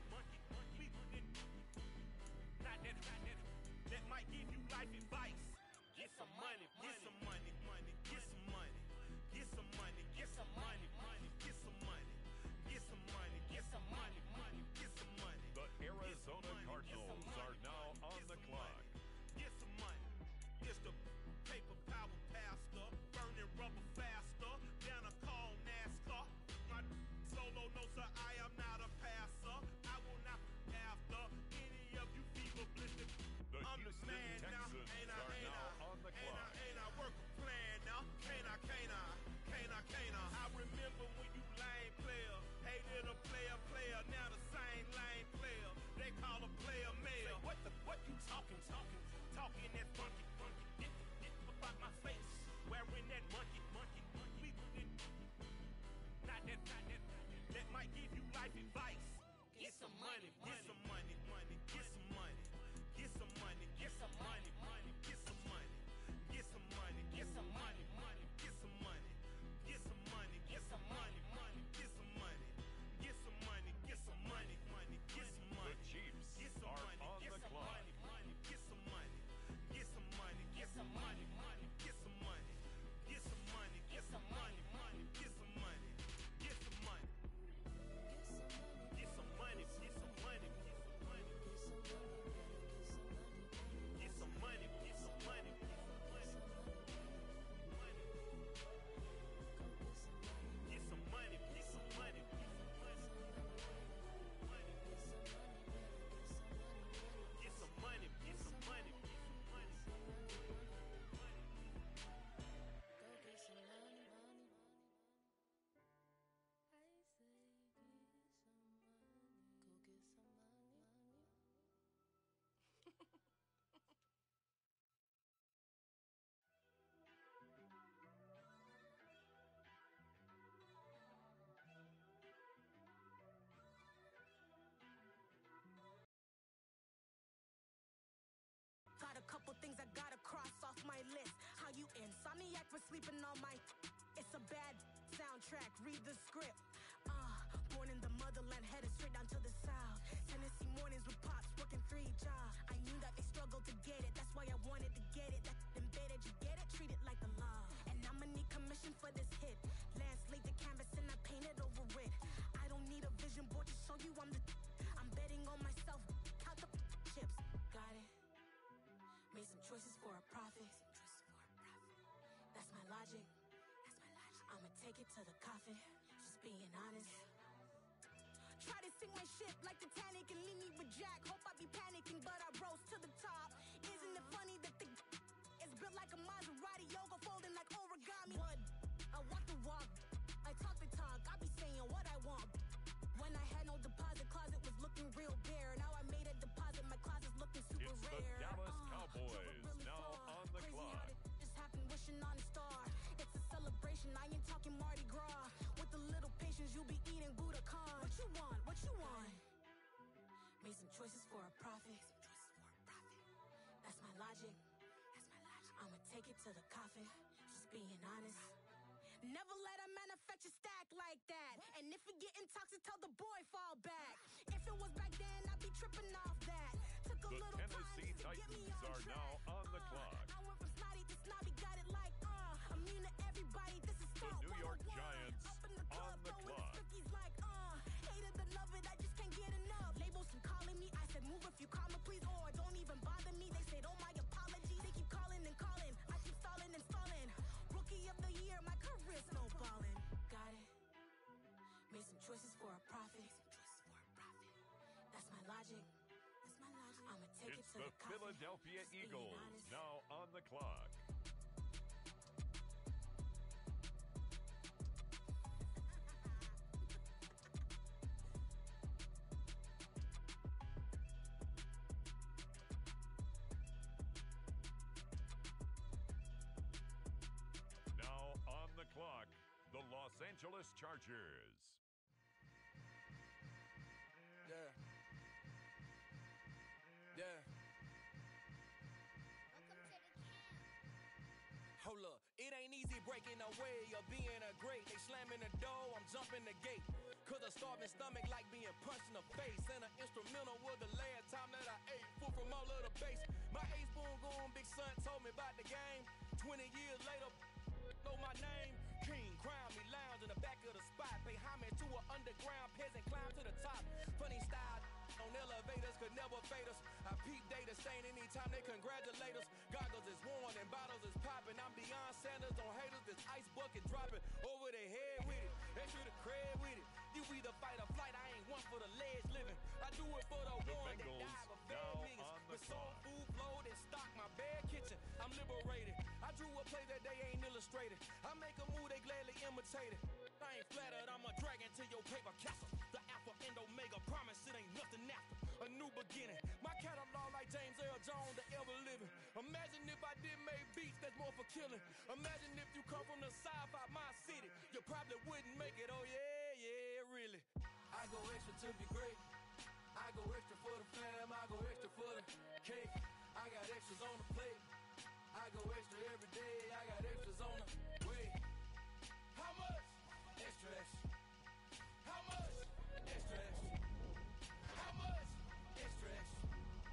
Not that might give you life advice. Get some money. Get some money. Get some money. Get some money. Get some money. Get some money. Get some money. Get some money. Get some money. The Arizona Cardinals are now on the clock. Get some money. It's the paper power pastor. Burning rubber faster. Down a call NASCAR. My solo, no sir, I am not a passer. I will not after any of you fever blistered. I'm the Houston man now. Texans are now on the clock. Ain't I work a plan now? Can't I? I remember when you lame player. Hated a player. Now the same lame player. They call a player mayor. What you talking? Talking that funky. Get about my face. Wearing that monkey. Not that. That might give you life advice. Get some money. Get some money. Get some money. Get some money. Get some money. Get some money. Get some money. Get some money. Get some money. Get some money. Get some money. Get some money. Get some money. Get some money. Get some money. The Chiefs are on the clock. Get some money. Get some money. Get some money. Get some money. Get some money. Get some money. Get some money. Get some money. Get some money. Get some money. Get some money. Get some money. Get some money. Get some money. Get some money. Get some money. Got a couple things I gotta cross off my list. How you insomniac for sleeping on my... It's a bad soundtrack, read the script. Born in the motherland, headed straight down to the south. Tennessee mornings with pops, working 3 jobs. I knew that they struggled to get it, that's why I wanted to get it. That embedded, you get it, treat it like a law. And I'ma need commission for this hit. Lance laid the canvas and I painted over it. I don't need a vision board to show you I'm the... I'm betting on myself, count the chips. Got it. Made some choices for a profit. That's my logic. I'ma take it to the coffin. Just being honest. Try to sing my ship like Titanic and leave me with Jack. Hope I be panicking, but I rose to the top. Isn't it funny that the is built like a Maserati, yoga folding like origami? What? I walk the walk. I talk the talk. I be saying what I want. When I had no deposit, closet was looking real bare. Now I made a deposit, my closet's looking super It's rare. the Dallas Cowboys now on the clock. Just happened wishing on a star. It's a celebration, I ain't talking Mardi Gras. With a little patience, you'll be eating Budokan. What you want? What you want? Made some choices for a profit. That's my logic. I'ma take it to the coffin. Just being honest. Never let a manufacture stack like that. And if it getting toxic, tell the boy fall back. If it was back then, I'd be tripping off that. Took a The little Tennessee time just to get me Titans on are track. now on the clock. I went from snotty to snobby, got it like, immune to everybody, this is The Star New York 101. Giants Up in the club, on the throwing clock. cookies like, hate it or love it, I just can't get enough. Labels keep calling me, I said move if you call me please, or don't even bother me. They said, oh my apologies, they keep calling and calling. I keep stalling and stalling. Rookie of the year, my career snowballing. Got it. Made some choices for a profit. That's my logic. I'ma take It's it to the the coffin. Philadelphia Just being Eagles honest. now on the clock. Angeles Chargers. Yeah. Yeah. Hold up, it ain't easy breaking away or being a great. They slamming the door, I'm jumping the gate. Cause a starving stomach like being punched in the face. And an instrumental was the last time that I ate. Food from all of the base. My ace boom goon, big son told me about the game. 20 years later, know my name. King, crown me, lounge in the back of the spot. Pay homage to an underground peasant, climb to the top. Funny style on elevators could never fade us. I peep data stain anytime they congratulate us. Goggles is worn and bottles is popping. I'm Deion Sanders on haters, this ice bucket dropping over their head with it. Extra the cred with it. You either fight or flight, I ain't one for the ledge living. I do it for the one that died of fed niggas. With soul food flowed and stock my bad kitchen. I'm liberated. I drew a play that they ain't illustrated. I make a move, they gladly imitate it. I ain't flattered, I'm a dragon to your paper castle. The alpha and omega, promise it ain't nothing after. A new beginning. My catalog like James Earl Jones, the ever living. Imagine if I did make beats that's more for killing. Imagine if you come from the south out my city. You probably wouldn't make it, oh yeah, yeah, really. I go extra to be great. I go extra for the fam, I go extra for the cake. I got extras on the plate. I go extra every day, I got extras on the way. How much? Extra, extra. How much? Extra, extra. How much? Extra, extra.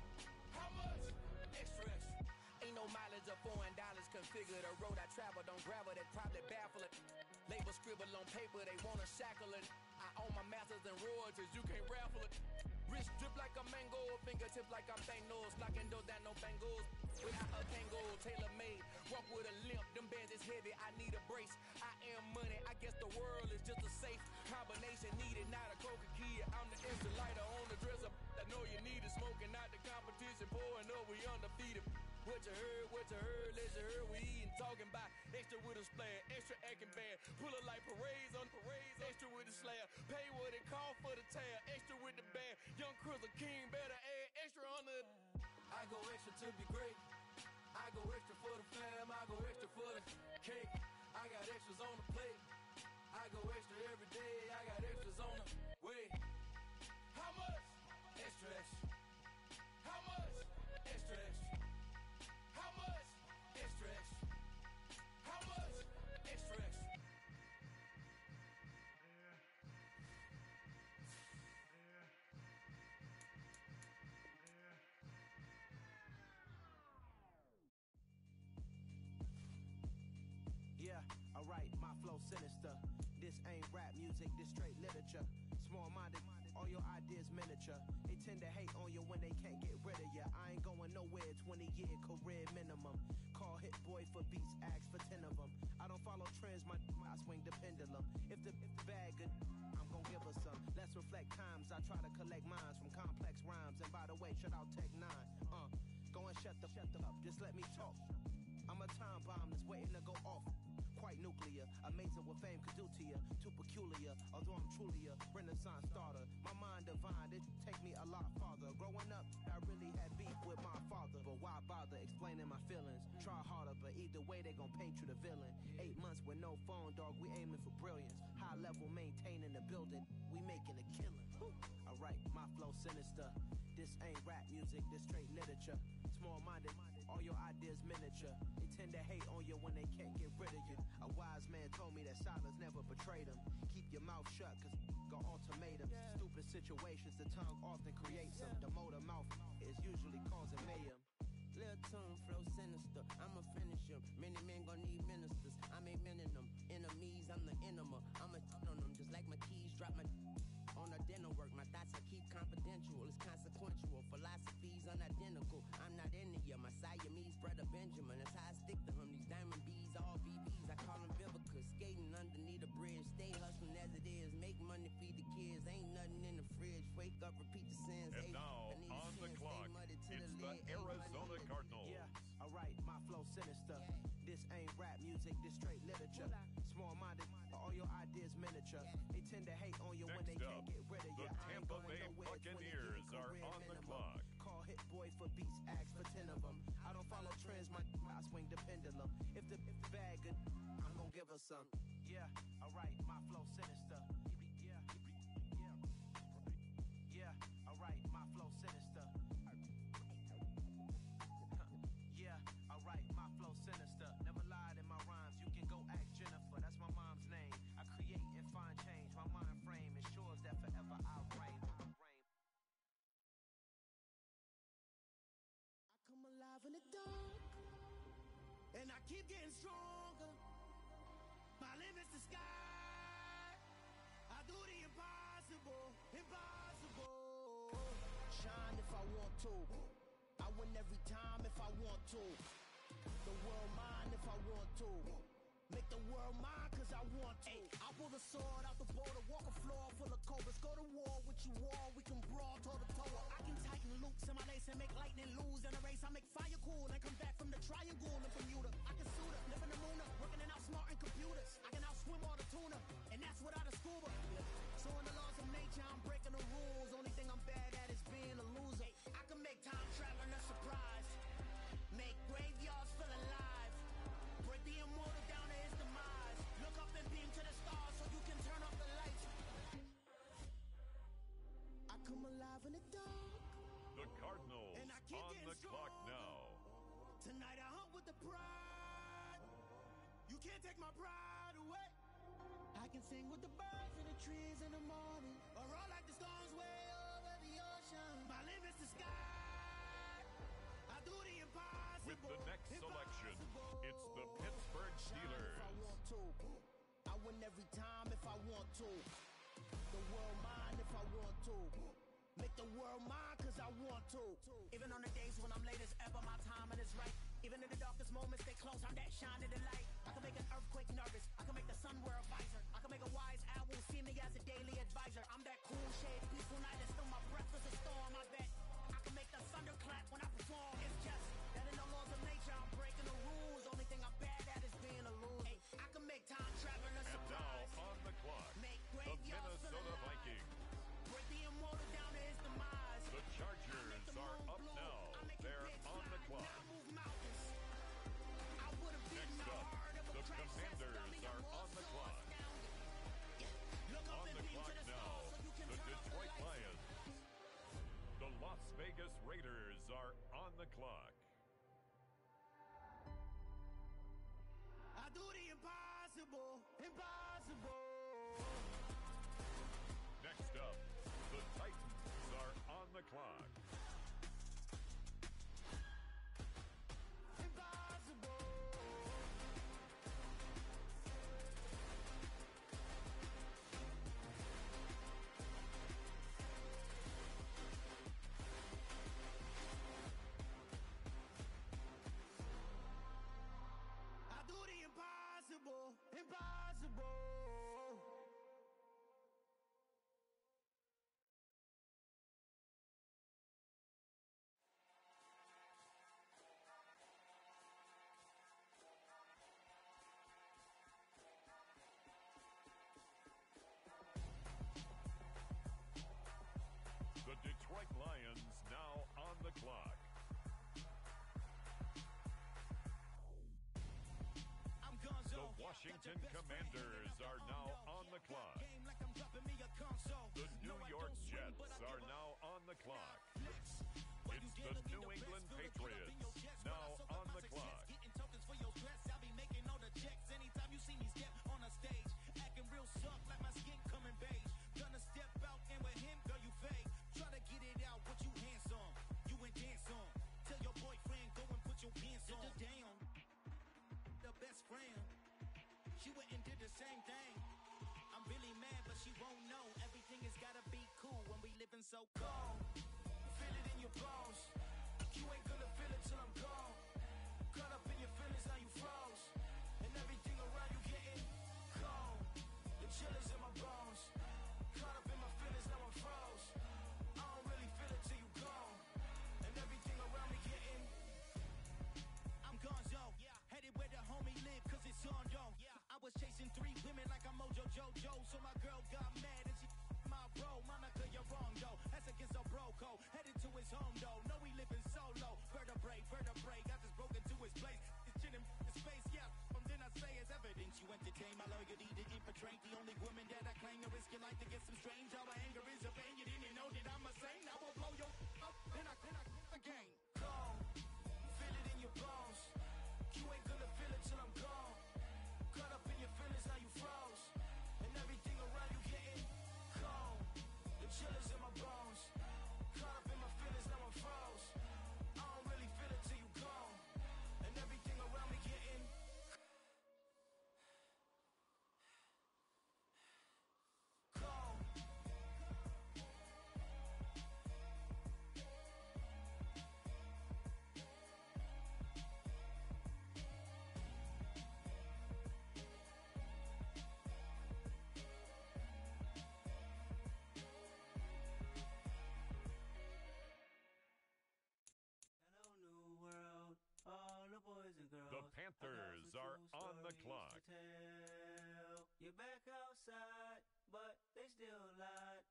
How much? Extra, extra. Ain't no mileage of $4 configure the road I travel. Don't gravel, that probably baffle it. Label scribble on paper, they wanna shackle it. I own my masters and royalties, you can't raffle it. Wrist drip like a mango, fingertips like I'm Thanos. Knocking doors down, no bangles. Without a tango, tailor-made. Walk with a limp, them bands is heavy, I need a brace. I am money, I guess the world is just a safe combination needed. Not a coca key, I'm the instant lighter on the dresser. I know you need it, smoking out the competition, pouring up, we undefeated. What you heard, let you heard, we eating, talking about extra with a splash, extra acting bad, pull it like parades on parades, extra with the slab, pay what it call for the tab, extra with the band, young Cruiser King, better add extra on the. I go extra to be great, I go extra for the fam, I go extra for the cake, I got extras on the plate, I go extra every day, I got extras on the way. How much? Extra, extra. How much? Extra, extra. How much? Extra, extra. How much? Extra, extra. Yeah, alright, my flow sinister. This ain't rap music, this straight literature. Small-minded, all your ideas miniature. They tend to hate on you when they can't get rid of you. I ain't going nowhere, 20-year career minimum. Call Hit Boy for beats, ask for 10 of them. I don't follow trends, I swing the pendulum. If the bag good, I'm gon' give her some. Let's reflect times, I try to collect minds from complex rhymes. And by the way, shout out Tech 9. Go and shut the up, just let me talk. I'm a time bomb that's waiting to go off. Quite nuclear, amazing what fame could do to you. Too peculiar, although I'm truly a renaissance starter. My mind divine, it take me a lot farther. Growing up, I really had beef with my father. But why bother explaining my feelings? Try harder, but either way they gon' paint you the villain. 8 months with no phone, dog, we aiming for brilliance. High level, maintaining the building, we making a killing. Alright, my flow sinister. This ain't rap music, this straight literature. Small-minded, all your ideas miniature. They tend to hate on you when they can't get rid of you. A wise man told me that silence never betrayed him. Keep your mouth shut, cause got ultimatums. Stupid situations, the tongue often creates them. The motor mouth is usually causing mayhem. Lil' tune, flow sinister, I'ma finish him. Many men gon' need ministers, I'm aiming them. Enemies, I'm the enema. I'ma on them just like my keys, drop my on a dinner work. My thoughts I keep confidential, it's consequential. Philosophies unidentical, I'm not into you. My Siamese brother Benjamin, that's how I stick to him. These diamond bees, all BBs, I call them Vivica. Skating underneath a bridge, stay hustling as it is. Make money, feed the kids, ain't nothing in the fridge. Wake up, repeat the sins. And now, on the clock, it's the Arizona Cardinals. Yeah, alright, my flow sinister. This ain't rap music, this straight literature. Small-minded, all your ideas miniature. They tend to hate on you when they can't get rid of you. The Tampa Bay Buccaneers are on the clock. Call Hit Boy for beats, ask for 10 of them. I don't follow trends, I swing the pendulum. If the bag good, I'm gon' give her some. Yeah, alright, my flow sinister. Yeah, alright, my flow sinister. Yeah, alright, my flow sinister. Never lied in my rhymes. You can go ask Jennifer, that's my mom's name. I create and find change. My mind frame ensures that forever I reign. I come alive in the dark, and I keep getting stronger. My limit's the sky. I do the impossible, impossible. Shine if I want to. I win every time if I want to. The world mine if I want to. Make the world mine cause I want to. Ay, I pull the sword out the border, walk a floor full of cobras. Go to war with you all, we can brawl toe to toe. I can tighten loops in my lace and make lightning lose in a race. I make fire cool and come back from the triangle in Bermuda. I can suit up, live in the moon up, working and outsmarting computers. I can outswim all the tuna, and that's without a scuba. So in the laws of nature, I'm breaking the rules. Only thing I'm bad at is being a loser. I can make time traveling a surprise, make graveyards feel alive, break the immortal down to his demise. Look up and beam to the stars so you can turn off the lights. I come alive in the dark. The Cardinals And I keep on getting the clock stronger. now. Tonight I hunt with the pride. You can't take my pride away. I can sing with the birds and the trees in the morning, or roll like the storms way over the ocean. My limit's the sky. I do the impossible. With the next selection, it's the Pittsburgh Steelers. If I want to. I win every time if I want to. The world mine if I want to. Make the world mine cause I want to. Even on the days when I'm late as ever, my timing is right. Even in the darkest moments, stay close, I'm that shining the light. I can make an earthquake nervous, I can make the sun wear a visor. I can make a wise owl see me as a daily advisor. I'm that cool shade, peaceful night, and still my breath is a storm. I bet I can make the thunder clap when I perform. It's just that in the laws of nature, I'm breaking the rules. Only thing I'm bad at is being a loser. Ay, I can make time traveling a And surprise. now on the clock, Make the graveyards feel Minnesota alive. Vikings. Break the immortal down to his demise. The Chargers are up now. They're on the clock. Next up, the Commanders are on the clock. On the clock now, the Detroit Lions. The Las Vegas Raiders are on the clock. I do the impossible, impossible. Next up, the Titans are on the clock. Impossible. I do the impossible, impossible. The Detroit Lions now on the clock. I'm Gonzo. The Washington Commanders are now on the clock. Game like I'm dropping me a console. The New No, I York don't swing, Jets but I are give now on the clock. While It's you the dealing in New the England best, feel it get up in Patriots your chest. now When I soak up on my the success, clock. getting tokens for your stress. I'll be making all the checks anytime you see me step on a stage. Acting real suck like my skin coming beige. Gonna step out and with him, girl, you fake. Try to get it out, what you handsome. You ain't dance on. Tell your boyfriend, go and put your pants on. Down. The best friend. She went and did the same thing. I'm really mad, but she won't know. Everything has gotta be cool when we living so cold. Feel it in your bones. You ain't gonna feel it till I'm gone. Caught up in your feelings, now you froze. And everything around you getting cold. The chill is in my bones. Caught up in my feelings, now I'm froze. I don't really feel it till you gone. And everything around me getting. I'm Gonzo. Headed where the homie live, cause it's on though. I was chasing 3 women like I'm Mojo Jojo. So my girl got mad and she my bro. Monica, you're wrong though. That's against a bro. entertain my loyalty to infiltrate. The only woman that I claim to risk your life to get some strange. All my anger is a pain. You didn't know that I'm a saint. I will blow your up, then I again. Gone, feel it in your bones. You ain't gonna feel it till I'm gone. Caught up in your feelings, now you froze. And everything around you getting cold. The chill is in my bones. Caught up in my feelings, now I'm froze. I don't really feel it till you gone. And everything around me getting cold. The Panthers are on the clock. You're back outside, but they still lied.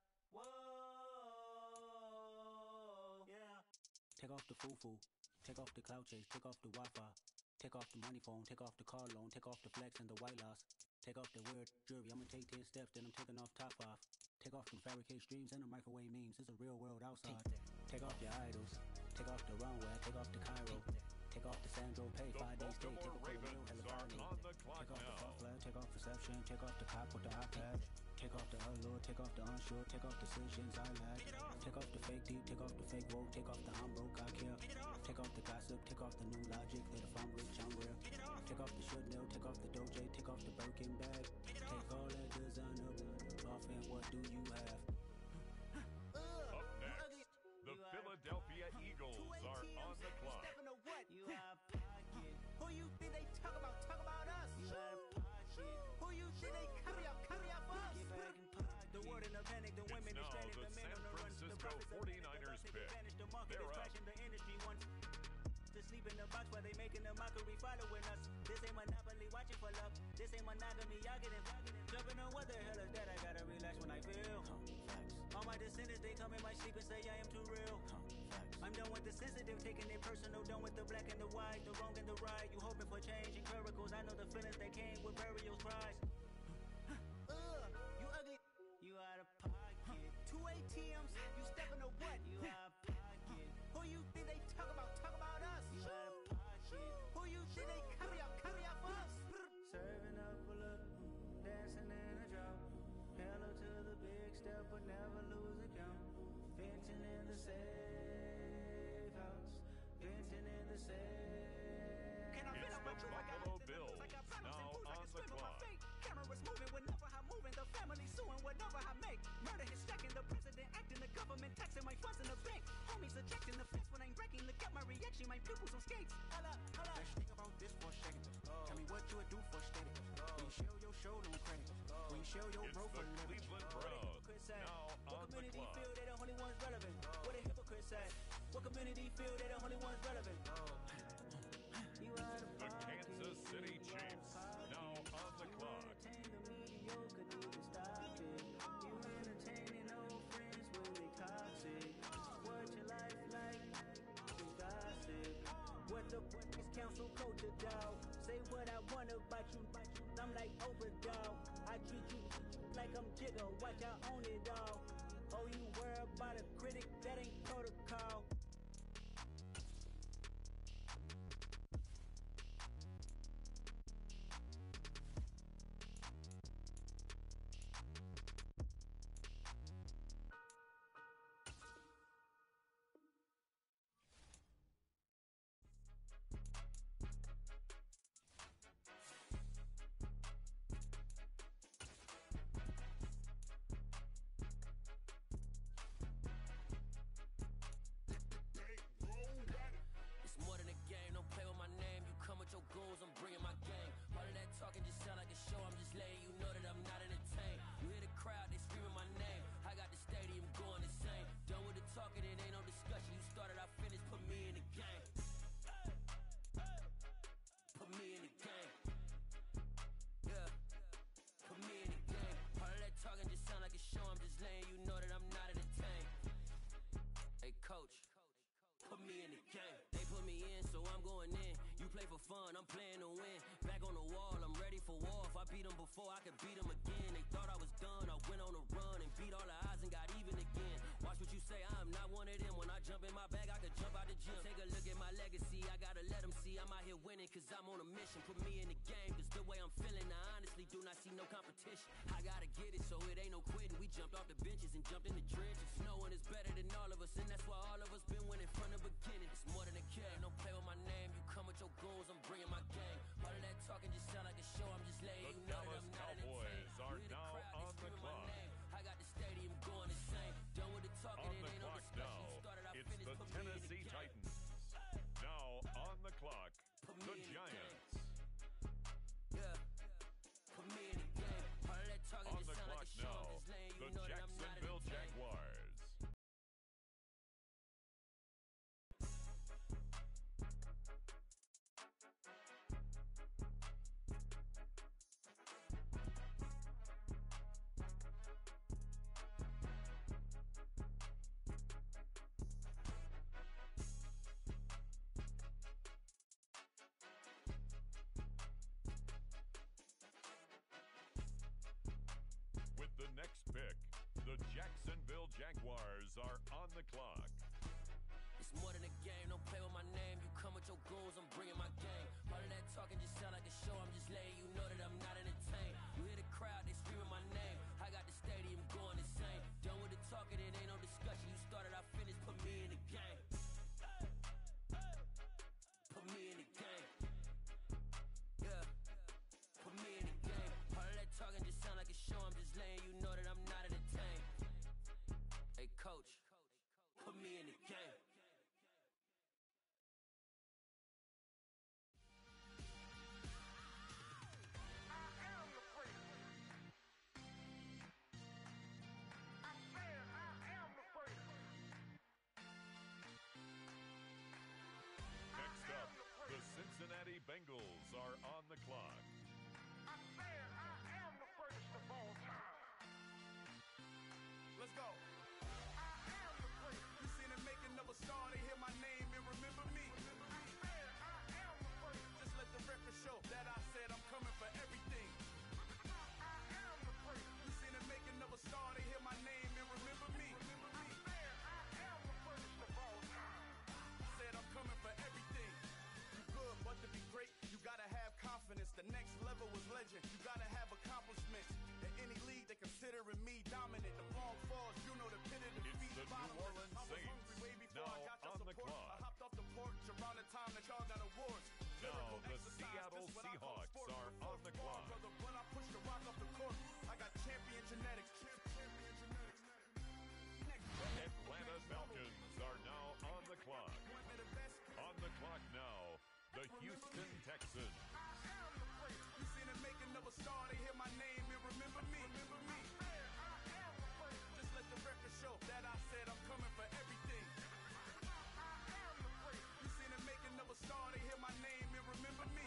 Whoa, yeah. Take off the foo-foo, take off the cloud chase, take off the Wi-Fi, take off the money phone, take off the car loan, take off the flex and the white loss, take off the weird jewelry. I'ma take 10 steps, then I'm taking off top off. Take off the fabricated streams and the microwave memes. It's a real world outside. Take off your idols, take off the runway, take off the Cairo. Take off the Sandro Pay, 5 days stay, take off the real Helivani. Take off the fuck flag, take off perception, take off the cop with the iPad. Take off the allure, take off the unsure, take off decisions I lack. Take off the fake deep, take off the fake woke, take off the I'm broke, I care. Take off the gossip, take off the new logic that if I'm rich, I'm real. Take off the should know, take off the Doja, take off the Birkin bag. Take all that designer off and what do you have? Up next, the Philadelphia Eagles are on the clock. You out of pocket. Who you think they talk about us? You out of pocket. Who you think they carry up for us? Get back in pocket. The word in the panic, the It's women now is standing, the the men San on the run. The Francisco profits 49ers pick. The market They're is up. crashing, the industry wants to sleep in the box while they making a mockery following us. This ain't monopoly, watching for love. This ain't monogamy, y'all getting jumping on what the hell is that? I gotta relax when I feel. All my descendants, they come in my sleep and say I am too real. I'm done with the sensitive, taking it personal, done with the black and the white, the wrong and the right. You hoping for change and miracles, I know the feelings that came with burial cries. You ugly. You out of pocket. 2 ATMs, you stepping to what? You out of pocket. Who you think they talk about us? You out of pocket. Who you think they carry up for us? Serving up a look, dancing in a drop. Hello to the big step, but never lose a count. Venting in the safe house. Venting in the safe. Can I It's feel the my truth? I got Buffalo it. Bills, Like I promised now and proof I on can the swim with my clock. feet. Cameras moving whenever I'm moving. The family suing whenever I make. Murder is stacking. The president acting. The government taxing my funds in the bank. Homies ejecting the fence when I'm breaking. Look at my reaction. My pupils on skates. Holla, holla. Let's think about this for a second. Tell me what you would do for steady. When you show your show, no credit. When you show your It's bro for the leverage. Cleveland Browns, now What on the community clock. feel they the only ones relevant? What a hypocrite say. What community feel they the only ones relevant? You out of The pocket. Kansas City Chiefs, now on the clock. Entertain the mediocre, need to stop it. You entertaining old friends when they toxic. What your life like? You gossip. What the is council culture, dog? Say what I want about you. I'm like overdog. I treat you like I'm Jigga. Watch out on it, dog. Oh, you worry about a critic? That ain't protocol. It's more than a game, don't play with my name. You come with your goons, I'm bringing my gang. All of that talking just sound like a show, I'm just letting you know that I'm not entertained. You hear the crowd, they screaming my name. I got the stadium going insane. Done with the talking, it ain't no discussion. You started, I finished, put me in the game. Put me in the game. Yeah, put me in the game. All of that talking just sound like a show, I'm just letting you know that I'm not entertained. Hey coach, put me in the game. They put me in, so I'm going in. You play for fun, I'm playing to win. Back on the wall, I'm ready for war. If I beat them before, I could beat them again. They thought I was done, I went on a run and beat all the odds and got even again. Watch what you say, I'm not one of them. When I jump in my bag, I could jump out the gym. Take a look at my legacy, I gotta let them see I'm out here winning, cause I'm on a mission. Put me in the game, cause the way I'm feeling, I honestly do not see no competition. I gotta get it, so it ain't no quitting. We jumped off the benches and jumped in the trenches. No one is better than all of us, and that's why all of us been winning from the beginning. It's more than a game, don't play with my name. You come with your goons, I'm bringing my game. All of that talking just sound like a show, I'm just laying. The Dallas Cowboys are now on the clock. I got the stadium going insane. Done with the talking, On it the ain't no clock discussion. now, You started, I it's finished. the Put me in the Tennessee game. Titans. Now on the clock, the Giants. Yeah. Put me in the game. All of that talking On just the sound clock like a show, now, I'm just laying. You the know that I'm not Jacksonville entertained. Jaguars. With the next pick, the Jacksonville Jaguars are on the clock. It's more than a game, don't play with my name. You come with your goons, I'm bringing my game. All of that talking just sound like a show, I'm just letting you know that I'm not entertained. You hear the crowd, they screaming my name. I got the stadium going insane. Done with the talking, it ain't no discussion. You started, I finished, put me in the game. Put me in the game. Yeah. Put me in the game. All of that talking just sound like a show, I'm just letting you know that I'm not entertained. Hey coach, put me in the game. Next up, the Cincinnati Bengals are on the clock. Let's go. You seen them making of a star, they hear my name and remember me. Just let the record show that I said I'm coming for everything. You seen them making of a star, they hear my name and remember me. Said I'm coming for everything. You good, but to be great, you gotta have confidence. The next level is legend. You gotta have accomplishments. In any league, they considering me dominant. The long falls, you know the pit of defeat. It's the New Orleans I was Saints, hungry way before I got now your on the support. clock. I hopped off the porch around the time that y'all got awards. Now Lyrical the exercise, Seattle this what I call Seahawks sport. are Before on the war, clock. brother, when I push the rock off the court, I got champion genetics. Atlanta Falcons are now on the clock. On the clock now, the Houston Texans. You seen them making of a star, they hear my name and remember me. Just let the record show that I said I'm coming for everything. You seen them making of a star, they hear my name and remember me.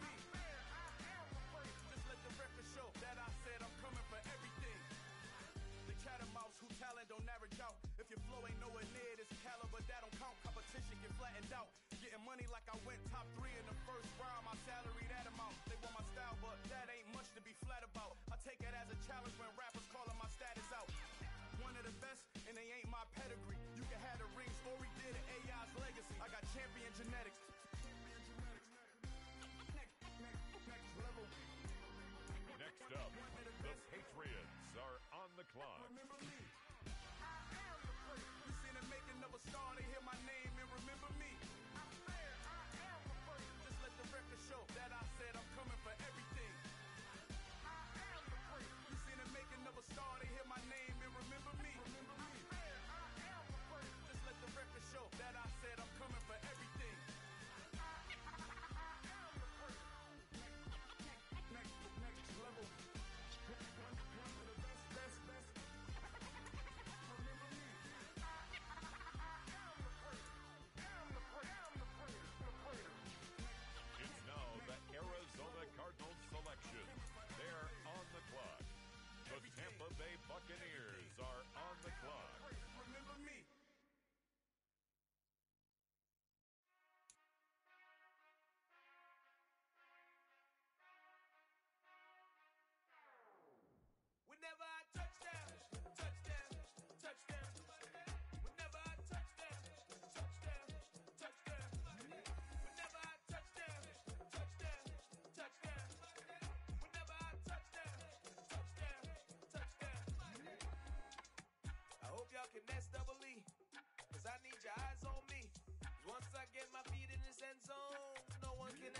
Just let the record show that I said I'm coming for everything. The catamounts who talent don't average out. If your flow ain't nowhere near this caliber, that don't count. Competition get flattened out. Getting money like I went top 3 in the first round. My salary that amount. They want my style, but that ain't much to be flat about. I take it as a challenge when rappers calling my status out. One of the best, and they ain't my pedigree. You can have the rings, or we did it. AI's legacy. I got champion genetics. Next level. Next up, the Patriots are on the clock. Remember me. You seen them making of a star, they hear my name and remember me. Just let the record show that I said I'm coming for everything. You seen them making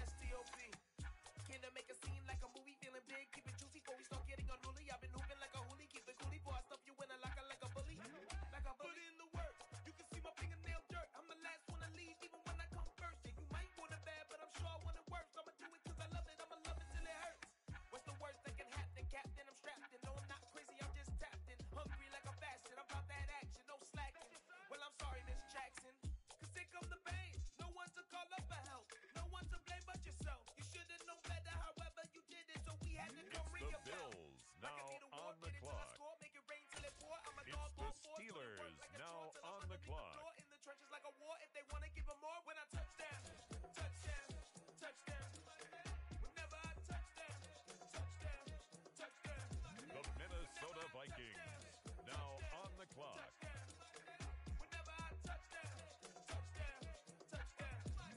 that's T.O.P. Came to make a scene like a movie, feeling big, keep it juicy before we start getting unruly. I've been hooping like a hoolie, keep it coolie before I stuff you in a locker like a bully. Like a bully in the work, you can see my fingernail dirt. I'm the last one to leave, even when I come first. Yeah, you might want it bad, but I'm sure I want it worse. I'ma do it cause I love it, I'ma love it till it hurts. What's the worst that can happen, Captain? I'm strapped in, no I'm not crazy, I'm just tapped in. Hungry like I'm fasting, I'm about that action, no slacking. Well, I'm sorry, Miss Jackson, cause here come the pain. No one to call up for help, no one to blame but yourself. You should've known better, however you did it, so we had to come ring The your bell. Bills now on the clock. It's the Steelers now on the clock. In the trenches like a war, if they wanna give them more, when I touch down, touchdown, touchdown. Whenever I touchdown, touchdown, touchdown. The Minnesota Vikings now on the clock. Whenever I touchdown, touchdown, touchdown.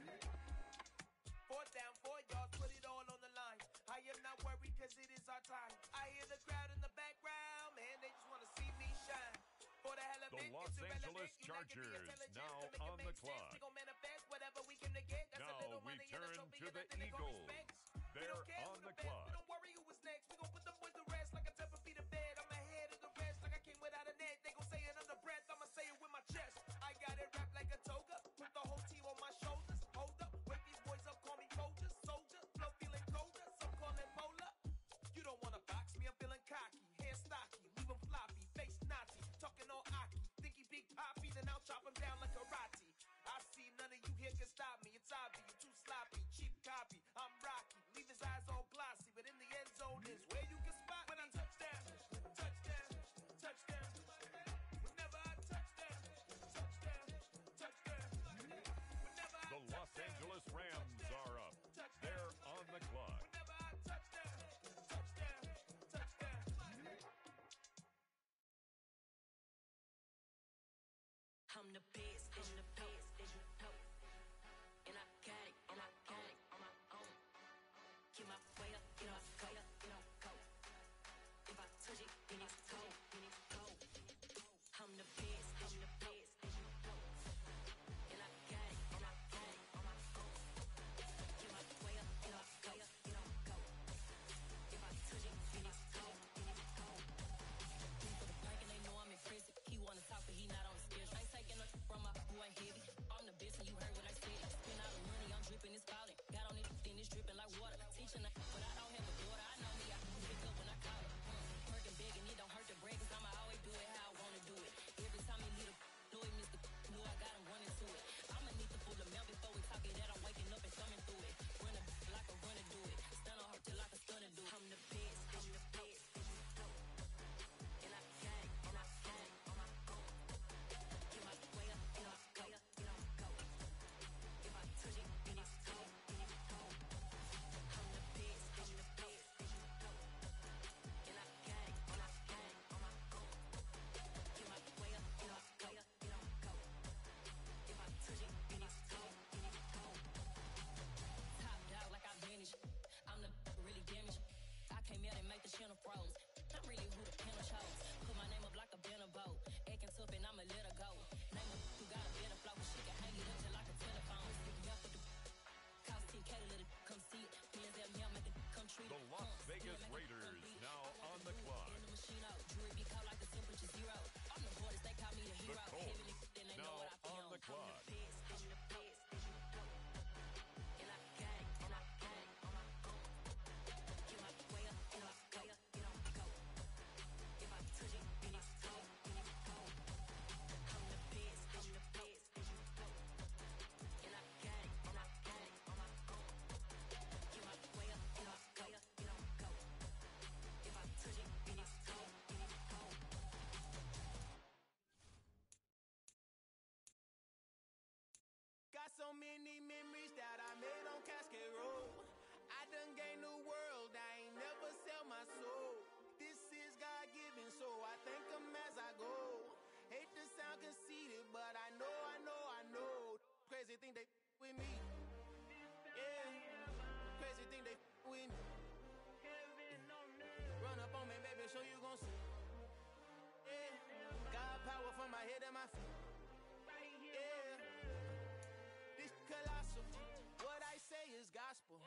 Fourth down, 4 yards, put it all on the line. I am not worried cause it is our time. I hear the crowd in the background, man, they just wanna see me shine. For the hell of The it, Los it's irrelevant. Angeles You like to be Chargers intelligent, now to make it on make the sense. clock. We gon' manifest whatever we came to get. That's a Now little we money and a turn trophy to and the nothing they gon' Eagles. respect. We They're don't care on who the the best. clock. We don't worry who was next. We gon' put them boys to rest like a 10 feet of bed. I'm ahead of the rest like I came without a net. They gon' say it under breath. I'ma say it with my chest. I got it wrapped like a toga. Put the whole team on my shoulders. Hold up, wake these boys up. Call me Folger, soldier. Flow feeling colder. Some call it polar. You don't wanna box me. I'm feeling cocky. Hair stocky. Leave 'em floppy. Face Nazi. Talking all aki. Think he big poppy. Then I'll chop him down like karate. I see none of you here can stop me. It's obvious. You're too sloppy. Cheap copy. I'm Rocky. Leave his eyes all glossy. But in the end zone is where you can spot when I touchdown. Touchdown. Touchdown. Whenever I touchdown. Touchdown. Touchdown. Whenever I The Los Angeles Rams are up. They're on the clock. Whenever I touchdown. Touchdown. Touchdown. I'm the best, I'm the best, and I got it, and I got it on my own. Get my way up, get my way up, get on go. If I touch it, then it's go, then it's go. I'm the best, I'm the best, and I got it, and I got it on my own. Get my way up, get my way up, get on go. If I touch it, then it's go, then it's go. For the blank and they know I'm impressive. He wanna talk, but he not on the schedule. Ain't taking nothing from my boy heavy. I'm the best, and you heard what I said. Spend all the money, I'm dripping, it's falling. Got on it, then it's dripping like water. Teaching, but I don't have a daughter. I know me, I can pick up when I call her. Working big, and it don't hurt to brag, cause I'ma always do it how I wanna do it. Every time he leave the know he missed the knew I got him running to it. I'ma need to pull the mail before we talk it that I'm waking up and coming through it. Run a like a runner do it. Stun on her till I can stun and do it. I'm the best, I'm the best. And I got it, and I got it on my own. Get my way up, get my way up, get on go. If I touch it, then it's go, then it's go. I'm the best, I'm the best. And I got it, and I got it on my own. Get my way up, get my way up, get on go. If I touch it, then it's go, then it's go. Top dog like I vanished. I'm the really damaged. I came out and make the channel froze. I'm really who the panel chose. Put my name up like a banner boat. Acting tough and I'ma let her go. Name her who got a better flow, but she can hang it up just like a telephone. Yeah, for the cost 10K to let it come see it. Hands up, yeah, make it come treat it. The Las Vegas Raiders now on the clock. In the machine out, jewelry be caught like the temperature zero. I'm the hardest, they call me the hero. The Colts Heavily, then they know now what I feel. on the clock. I'm the best, I'm the best. And I got it, and I got it on my own. Get my way up, get my way up, get on go. If I touch it, then it's go, then it's go. I'm the best, I'm the best. And I got it, and I got it on my own. Get my way up, get my way up, get on go. If I touch it, then it's go, then it's go. Got so many memories that I made on Cascade Road. I done gained the world, I ain't never sell my soul. This is God-given, so I thank him as I go. Hate to sound conceited, but I know. Crazy thing they with me. Yeah, crazy thing they with me. Run up on me, baby, so you gon' see. Yeah, God power from my head and my feet. Yeah. This colossal, what I say is gospel.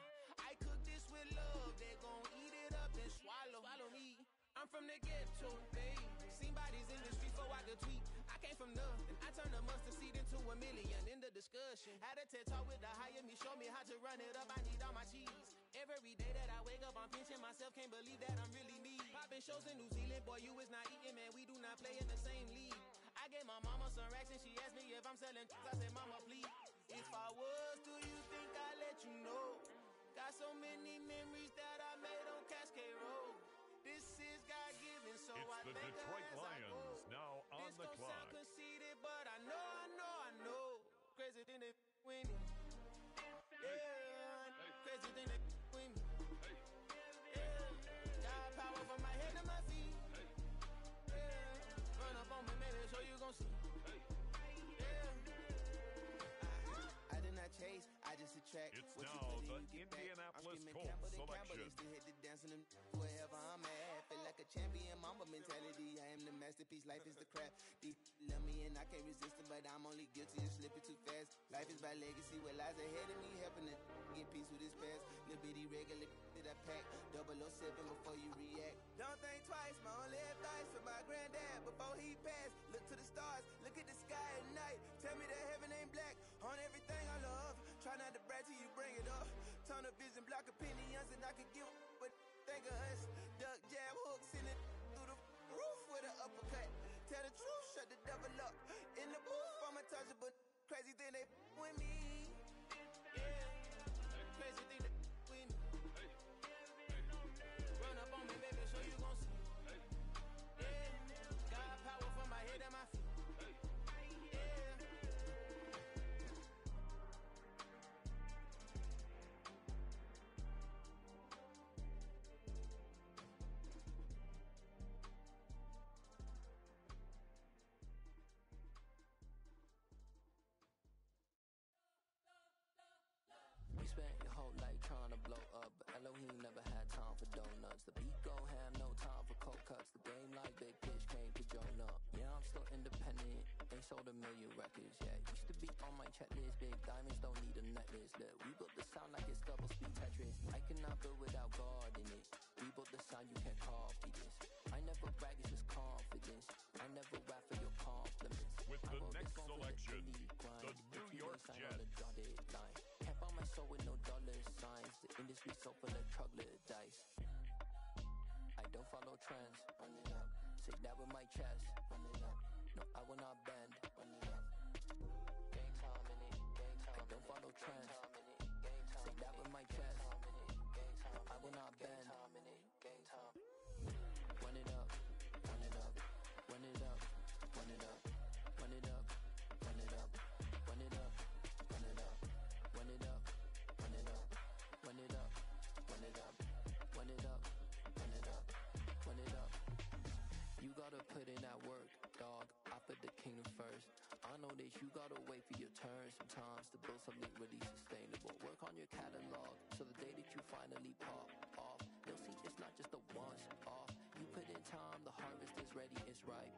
I'm from the ghetto, babe. Seen bodies in the streets before I could tweet. I came from nothing. I turned a mustard seed into a million in the discussion. Had a TED talk with the higher me, show me how to run it up. I need all my cheese. Every day that I wake up, I'm pinching myself. Can't believe that I'm really me. Popping shows in New Zealand, boy, you is not eating, man. We do not play in the same league. I gave my mama some racks and she asked me if I'm selling. I said, mama, please. If I was, do you think I'd let you know? Got so many memories that I made on Cascade Road. This is God-given, so it's I the think Detroit Lions now on the clock. Sound conceited, but I know. Crazy thing they with me. Yeah, crazy thing they with me. Yeah, got power from my head to my feet. Yeah, run up on me, maybe so you gon' see. I did not chase, I just attract. It's what now you put the in, you get Indianapolis back. Colts Campbell, selection. Used to hit the dance and them wherever I'm at. Feel like a champion, mama mentality. I am the masterpiece, life is the crap. Deep love me and I can't resist it, but I'm only guilty of slipping too fast. Life is by legacy, what lies ahead of me, helping to get peace with his past. Little bitty regular that I pack, 007 before you react. Don't think twice, my only advice for my granddad before he passed. Look to the stars, look at the sky at night. Tell me that heaven ain't black on everything I love. Try not to brag till you bring it up. Tunnel vision, block opinions, and I could give but think of us. Duck jab hooks in it through the roof with an uppercut. Tell the truth, shut the devil up. In the booth, I'm untouchable. Crazy thing they with me. Yeah, crazy thing they with me. Run up on me, baby, so you gon' see. Yeah, got power from my head and my feet. Spent your whole life trying to blow up, but Elohim never had time for donuts. The beat go ham, no time for cold cuts. The game like Big Pitch came to join up. Yeah, I'm still independent, ain't sold a million records yet. Used to be on my checklist, big diamonds don't need a necklace. Look, we built the sound like it's double speed Tetris. I cannot build without God in it. We built the sound, you can't copy this. I never brag, it's just confidence. I never rap for your compliments. With I the wrote next this song for selection, grind. the New York Sign on the Jets. dotted line. Can't buy my soul with no dollar signs. The industry so full of troglodytes. I don't follow trends. Run it up. Say that with my chest. Run it up. No, I will not bend. Run it up. Gang time in it. Gang time. I don't follow trends. Say that with my chest. I will not bend. Gang time. Run it up. Run it up. Run it up. Run it up. Run it up. Run it up. Run it up. Run it up. Run it up. Run it up. Run it up. Run it up. Run it up. Run it up. Run it up. You gotta put in that work, dog. I put the kingdom first. I know that you gotta wait for your turn sometimes to build something really sustainable. Work on your catalog so the day that you finally pop off, they'll see it's not just a once off. You put in time, the harvest is ready, it's ripe.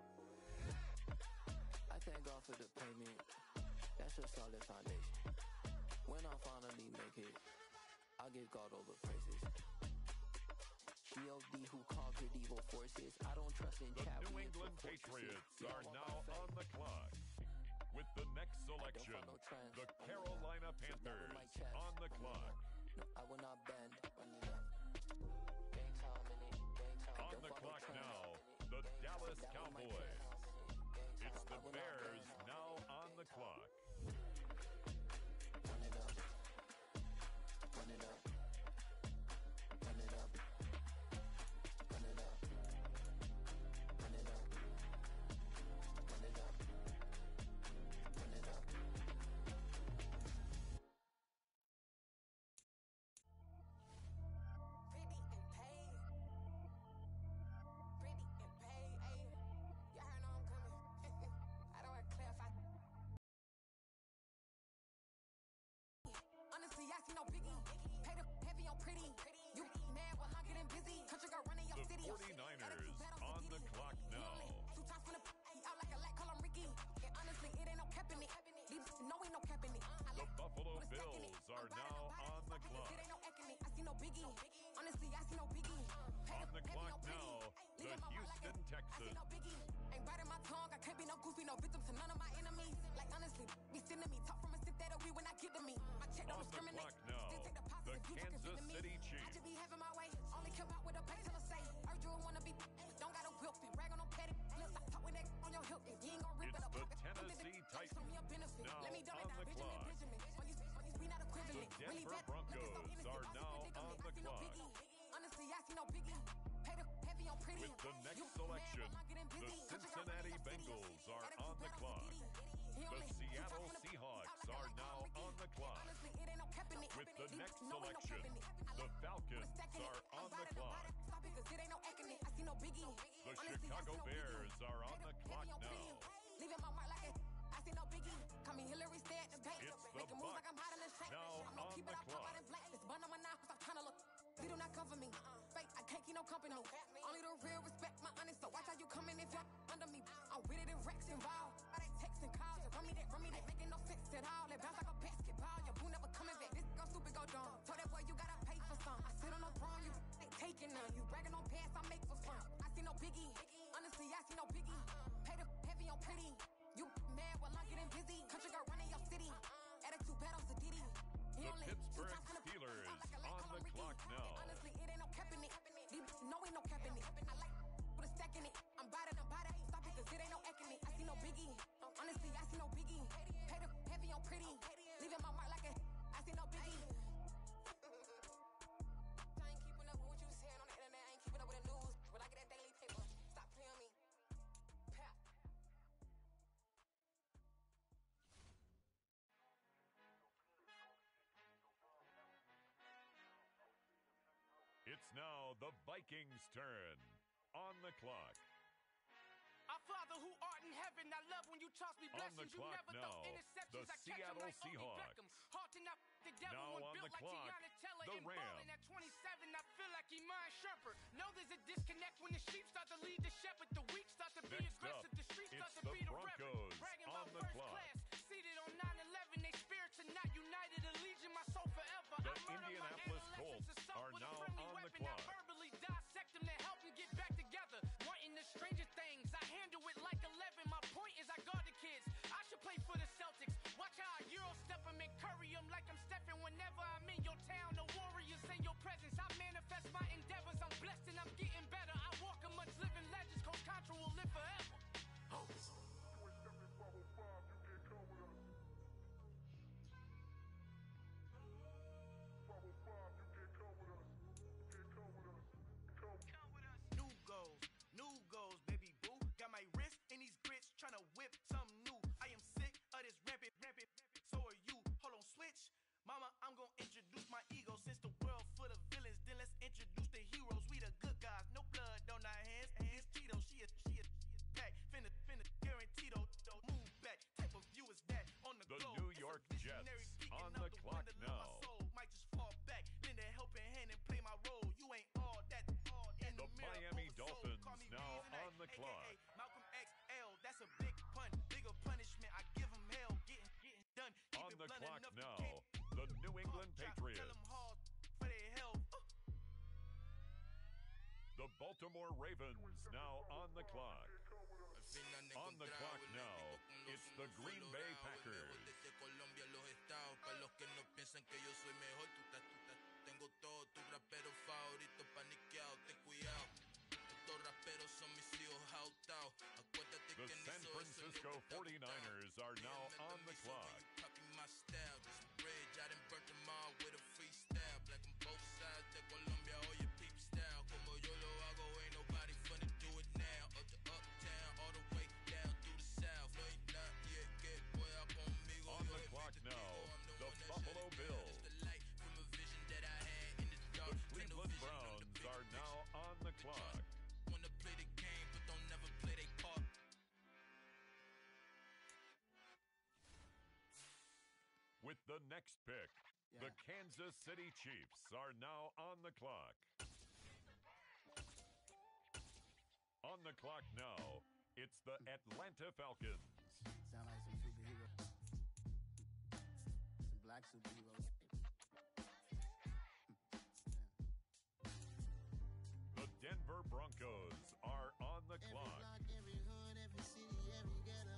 I thank God for the payment. That's a solid foundation. When I finally make it, I'll give God all the praises. G.O.D. who conquered evil forces. I don't trust in The chariots New or England fortresses. Patriots Yeah, are I want now my on the clock. With the next selection, follow trends. the Run it up. Carolina Say that with Panthers my chest. on the Run it clock. up. No, I will not bend. Run it up. Gang time in it. Gang time. On Don't the follow clock trends. now, the Dallas Say that with my Cowboys. chest. It's I the will not Bears bend. now on the clock. Run it up. Run it up. Run it up. Run it up. Run it up. Run it up. Run it up. Honestly, I see no biggie. Pay the heavy on pretty. You mad when I'm getting busy. Country girl running your The city. 49ers on the clock now. Two times from the out like a light, call him Ricky. And honestly, it ain't no cap in it. These no ain't no cap in it. The Buffalo Bills are now on the clock. It ain't no acting it. I see no biggie. Honestly, I see no biggie. On the clock now, the Houston, Texas. Ain't biting my tongue, I can't be no goofy, no victim to none of my enemies. Like honestly, be sending me talk from a sip that we when I get to me. My check don't On the discriminate. clock now, Still take the the positive, you can Kansas fit me. City I Chiefs. just be having my way. Only come out with a pay till I say. Urge you wanna be, don't gotta whip it. Rag on no petty. Look, I talk with that on your hip. You ain't gon' rip It's it up. the Tennessee Titans now Let me dumb it on down, the clock. Benjamin. We not The equivalent. Really Denver bad. Broncos are now on the clock. Honestly, I see no biggie. Pay the heavy on pretty. With the next selection, the Cincinnati Bengals are on the clock. The Seattle Seahawks are now on the clock. With the next selection, the Falcons are on the clock. The Chicago Bears are on the clock now. Leaving my mark like it. I see no biggie. Call me Hillary, stay at the bank. It's the Making moves like I'm hot in the shank. now I'm no on keep the it, I pop clock. out in black. This bun on my knife, I'm trying to look. They do not come for me. Fake, I can't keep no company. Only the real respect my honest. So watch how you coming if you're under me. I'm with it in Rex involved. I they text and calls. Run me that, making no sense at all. They bounce like a basketball. Your boo never coming back. This go stupid, go dumb. Told that boy you gotta pay for some. I sit on no throne, you ain't taking none. You bragging on pants, I make for fun. I see no biggie. Honestly, I see no biggie. Pay the heavy on pretty. You mad while I'm getting busy. Country girl running your city. Attitude battles to Diddy. He The only Pittsburgh 2 times in the Steelers like a on the clock now. Honestly, it ain't no cap in it. These no ain't no cap in it. I like with a stack in it. I'm bout it. Stop it, cause it ain't no acting it. I see no biggie. Honestly, I see no biggie. Pay the heavy on pretty. Leaving my mark like a. I see no biggie. I ain't keeping up with what you saying on the internet. I ain't keeping up with the news. But I get that daily paper. Stop playing me. Pap. It's now the Vikings' turn. On the clock. Our Father who art in heaven, I love when you toss me On the blessings. You clock never now, throw interceptions. the I catch 'em Seattle like Odie Seahawks. Beckham. Halting up the devil Now when on built the like clock, Tiana Taylor the and ballin' Rams. at 27. I feel like Iman Shumpert. Know there's a disconnect when the sheep start to lead the shepherd. The weak start to be Next aggressive. up, The streets start it's to the be the Broncos reverend. Bragging on about the first clock. class. Seated on 9/11, they spirits are not united. A legion, my soul forever. The I murder my Indianapolis adolescence Colts assault are with a now friendly on the weapon. I clock. verbally dissect them to help them get back together. Wanting the stranger things, I handle it like 11. My point is I guard the kids. I should play for the Celtics. Watch how I Euro step them and curry them like I'm Stephen. Whenever I'm in your town, the Warriors in your presence. I manifest my endeavors. I'm blessed and I'm getting better. I walk amongst living legends. Coach Contra will live forever. New goals, baby boo. Got my wrist in these grits, tryna whip something new. I am sick of this rampant. So are you. Hold on, switch. Mama, I'm gonna introduce my ego. Since the world full of villains, then let's introduce the heroes. We the good guys, no blood on our hands. Hands Tito, she a pack. Finna, guaranteed. Move back. Type of view is that on the globe. New It's a York visionary Jets peeking on out the the clock window of now. my soul. Might just fall back, lend a helping hand and play my role. You ain't all that. In The mirror, Miami oversold. Dolphins Call me now Bees and on the clock. AKA Malcolm XL, that's a big pun. Bigger punishment, I give him hell. Getting done. Keep On it the blunt clock enough now, to keep the New England Tell Patriots. them hard for their health. The Baltimore Ravens now on the clock. On the clock now, it's the Green Bay Packers. Desde Colombia, los estados, para los que no piensan que yo soy mejor, tengo todos tus raperos favoritos paniqueados, ten cuidado. Estos raperos son mis hijos jautados. Acuérdate The que ni San soy Francisco 49ers are now on the clock. Copy my style, this bridge, I done burnt them all with a freestyle. Black on both sides de Colombia, oye peep style. Como yo lo hago, ain't nobody finna do it now. Up to uptown, all the way down through the south. No hay nadie que pueda conmigo. On the clock now, the Buffalo Bills. The light from a vision that I had in the dark. The Cleveland Browns are now on the clock. Wanna play the game, but don't never play their part. With the next pick, the Kansas City Chiefs are now on the clock. On the clock now, it's the Atlanta Falcons. Sound like some superhero. Some black superheroes. The Denver Broncos are clock. Every hood, every city, every ghetto.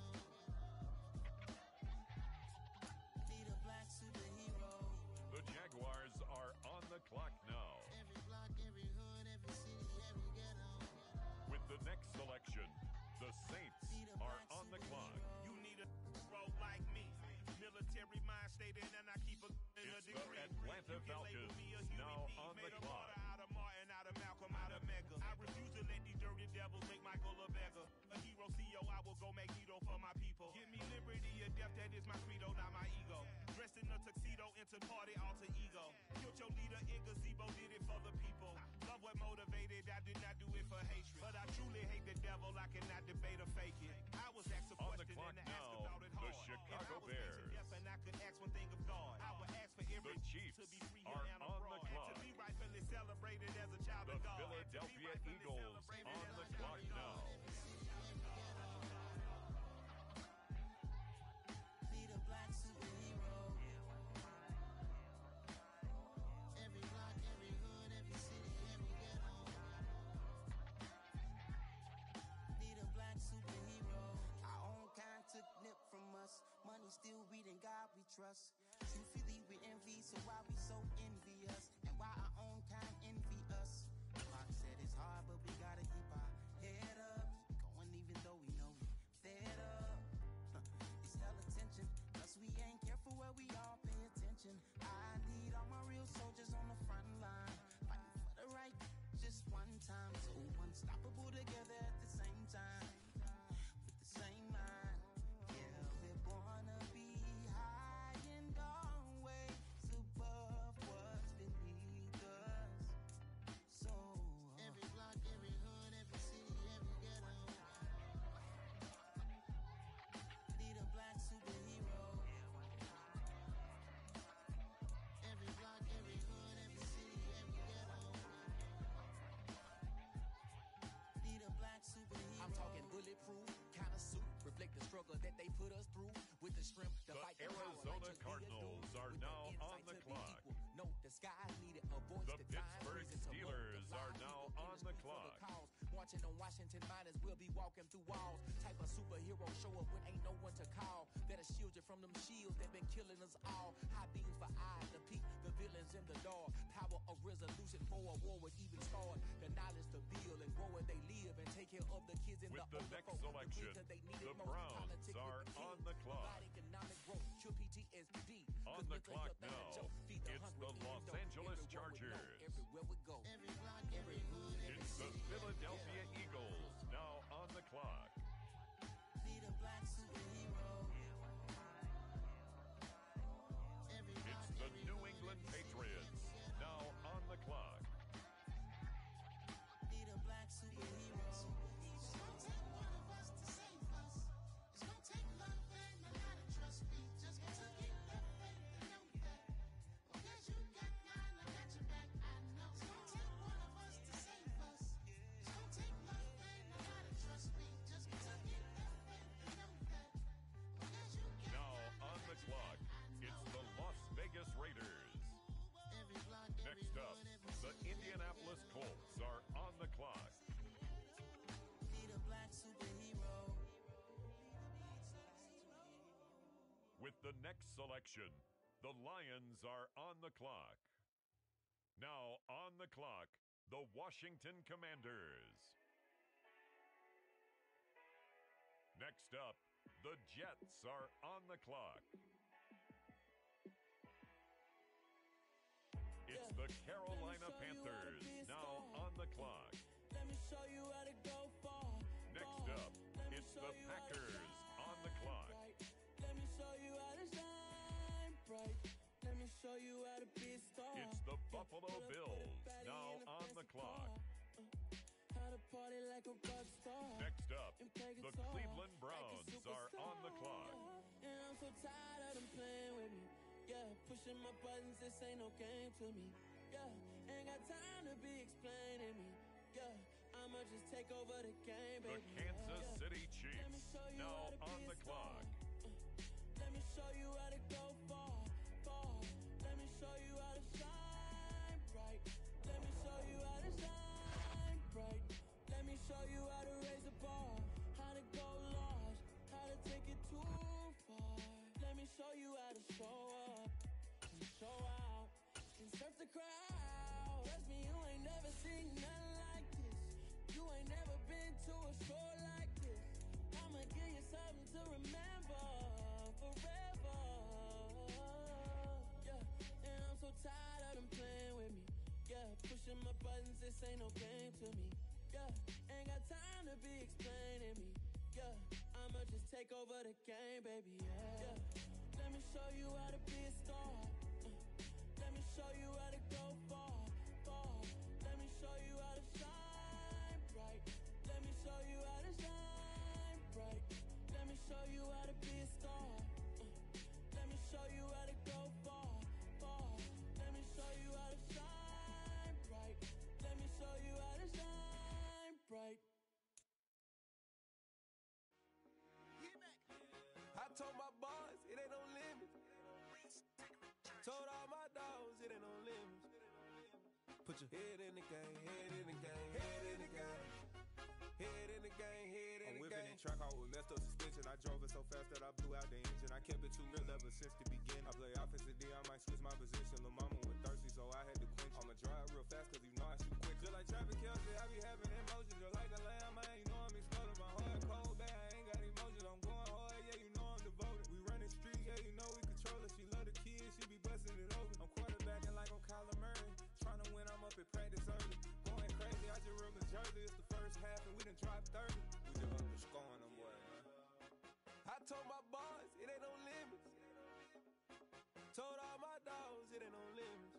Need a black superhero. The Jaguars are on the clock now. Every block, every hood, every city, every ghetto. With the next selection, the Saints are on the clock. You need a roll like me. Military mind stated, and I keep a in a It's the degree. Atlanta You can label Falcons me a human now being, on the made a clock. martyr out of Martin, out of Malcolm, out of Mega. I refuse to let these dirty devils make Michael a beggar. A hero CEO, I will go Magneto for my people. Give me liberty or death, that is my credo, not my ego. Dressed in a tuxedo, enter party, alter ego. Killed your leader in gazebo, did it for the people. Love what motivated, I did not do it for hatred. But I truly hate the devil, I cannot debate or fake it. I was asked a On the question clock and asked now, about it the hard. Chicago If I was facing Bears. death and I could ask one thing of God, I would ask for every The Chiefs to be free are and on the abroad. clock. To be rightfully celebrated as a child The of God. Philadelphia Eagles on the clock now. Need a black superhero. Every block, every hood, every city, every ghetto. Need a black superhero. Our own kind took nip from us. Money still reading God we trust. Truthfully we envy, so why we so envious? And why our own kind envy us? Pac said it's hard, but we gotta keep our head up. Going even though we know we fed up. It's hell attention, cause we ain't careful where we all pay attention. I need all my real soldiers on the front line, fighting for the right just one time. So unstoppable together at the same time, with the same mind. Yeah, we're born to be high and always above what's beneath us. So every block, every hood, every city, every ghetto. Need a black superhero. Every block, every hood, every city, every ghetto. Need a black superhero. I'm talking bulletproof kind of suit, reflect the struggle that they put us through with the strength to The fight the power Arizona righteous be Cardinals adored, are with the now insight on the to be clock. equal. No, the sky needed a voice The to time Pittsburgh reason to Steelers multiply. are now People in on the the street for clock. cause. Marching on Washington miners will be walking through walls. Type of superhero show up when ain't no one to call. That'll shield you from them shields that been killing us all. High beams for eyes to peek the villains in the dark. Power of resolution for a war would even start. The knowledge to build and grow where they live and take care of the kids in With the the older next folk. selection, winter they need the it most. Browns Politics with are the on kids. the clock. Provide economic growth, cure PTSD. On 'Cause the mental clock health ain't a now, joke. Feed the it's hungry, the even Los though Angeles everywhere we know, Chargers. Everywhere we go. Every block, every hood, every It's the city, Philadelphia Eagles now on the clock. need a black superhero. Every It's block, the every New hood, England every city, Patriots every ghetto. now on the clock. Need a black superhero. It's gonna take one of us to save us. It's gonna take love and a lot of trust. We just got to get that faith and know that. Because you got mine, I got your back. I know. It's gonna take one of us to save us. It's gonna take love and a lot of trust. We just got to get that faith and know that. Because you got Now mine, I on the got your clock, back. I it's know. the Las Vegas Raiders. Every block, every Next up, hood, every the city, every Indianapolis Colts are on the clock. need a black superhero. With the next selection, the Lions are on the clock. Now on the clock, the Washington Commanders. Next up, the Jets are on the clock. It's the Carolina Panthers now on the clock. Let me show you how to go far. Next up, it's the Packers on the clock. Let me show you how to shine bright. Let me show you how to be a star. It's the Buffalo Bills now on the clock. How to party like a rock star. Next up, And play the guitar Cleveland like a Browns are on the clock. And I'm so tired of them playing with me. Yeah, pushing my buttons, this ain't no game to me. Yeah, ain't got time to be explaining me. Yeah, I'ma just take over the game, The baby. Kansas Yeah. City Let me Chiefs show you now how to on be the a clock. Let me show you how to go far, far. Let me show you how to shine bright. Let me show you how to shine bright. Let me show you how to raise a to show up and show out and surf the crowd. Trust me, you ain't never seen nothing like this. You ain't never been to a show like this. I'ma give you something to remember forever. Yeah, and I'm so tired of them playing with me. Yeah, pushing my buttons, this ain't no game to me. Yeah, ain't got time to be explaining me. Yeah, I'ma just take over the game, baby. Yeah, let me show you how to be a star. Let me show you how to go far, far. Let me show you how to shine bright. Let me show you how to shine bright. Let me show you how to be a star. Let me show you how to go far, far. Let me show you how to shine bright. Let me show you how to shine bright. I told my boys it ain't no limit. Told all my dogs it ain't no limit. Put your head in the game, head in the game, head in the game. Head in the game, head in the game. I'm whipping that track out with messed up suspension. I drove it so fast that I blew out the engine. I kept it too real ever since the beginning. I play offensive D, I might switch my position. Lil' mama was thirsty, so I had to quench. I'ma drive real fast, cause you know I shoot quick. Just like Travis Kelce, I be having emotions. Just like a lamb, man, you know I'm exploding. My heart cold, bad, I ain't got emotions. I'm going hard, yeah, you know I'm devoted. We running street, yeah, you know we control it. She love the kids, she be busting it over. I'm quarterbacking like I'm Kyler Murray. Trying to win, I'm up at practice early. Going crazy, I just ripped the jersey. It's the first half and we done dropped 30. We just underscoring them, boy, man. I told my boys it ain't no limits. Told all my dogs it ain't no limits.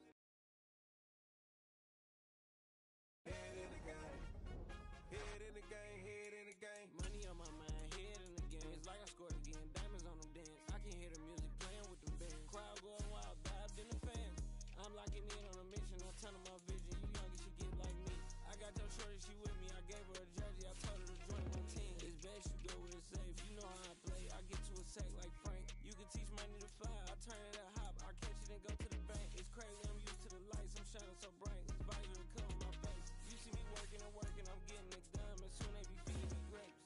Head in the game. Head in the game, head in the game. Money on my mind, head in the game. It's like I scored again, diamonds on them dance. I can hear the music playing with them bands. Crowd going wild, vibes in the fans. I'm locking in on a mission, I'm turning my vision. You young, you should get like me. I got your shorty, she with me. I gave her a jersey, I told her to join my team. It's best you go with it safe. You know how I play. I get to a sack like Frank. You can teach money to fly. I turn it a hop. I catch it and go to the bank. It's crazy, I'm used to the lights. I'm shining so bright. This visor will cover my face. You see me working and working, I'm getting it done. As soon they be feeding me grapes.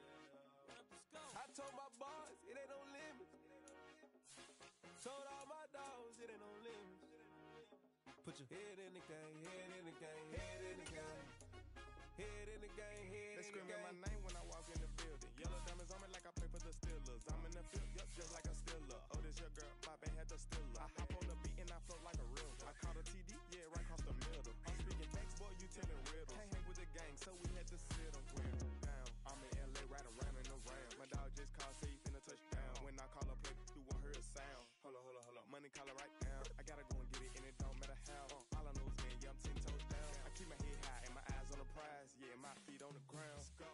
I told my boys it ain't no limits. Told all my dogs it ain't no limits. Put your head in the game, head in the game, head in the game. Head in the game, head They in the screaming my game. name when I walk in the building. Yellow diamonds on me like I play for the Steelers. I'm in the field, yup, just like a Steeler. Oh, this your girl, Bobby had the Steeler. I hop on the beat and I float like a real. I caught a TD, yeah, right across the middle. I'm speaking facts, boy, you telling riddles. Can't hang with the gang, so we had to sit on down. I'm in LA, right around and around. My dog just called, say he finna touchdown. When I call a play, you won't hear a sound. Hold up, hold up, hold up. Money caller right now. I gotta go and get it, and it don't matter how. All I know is, man, yeah, I'm 10 toes down. I keep my head high and my eyes on the prize. Yeah, my feet on the ground. Let's go.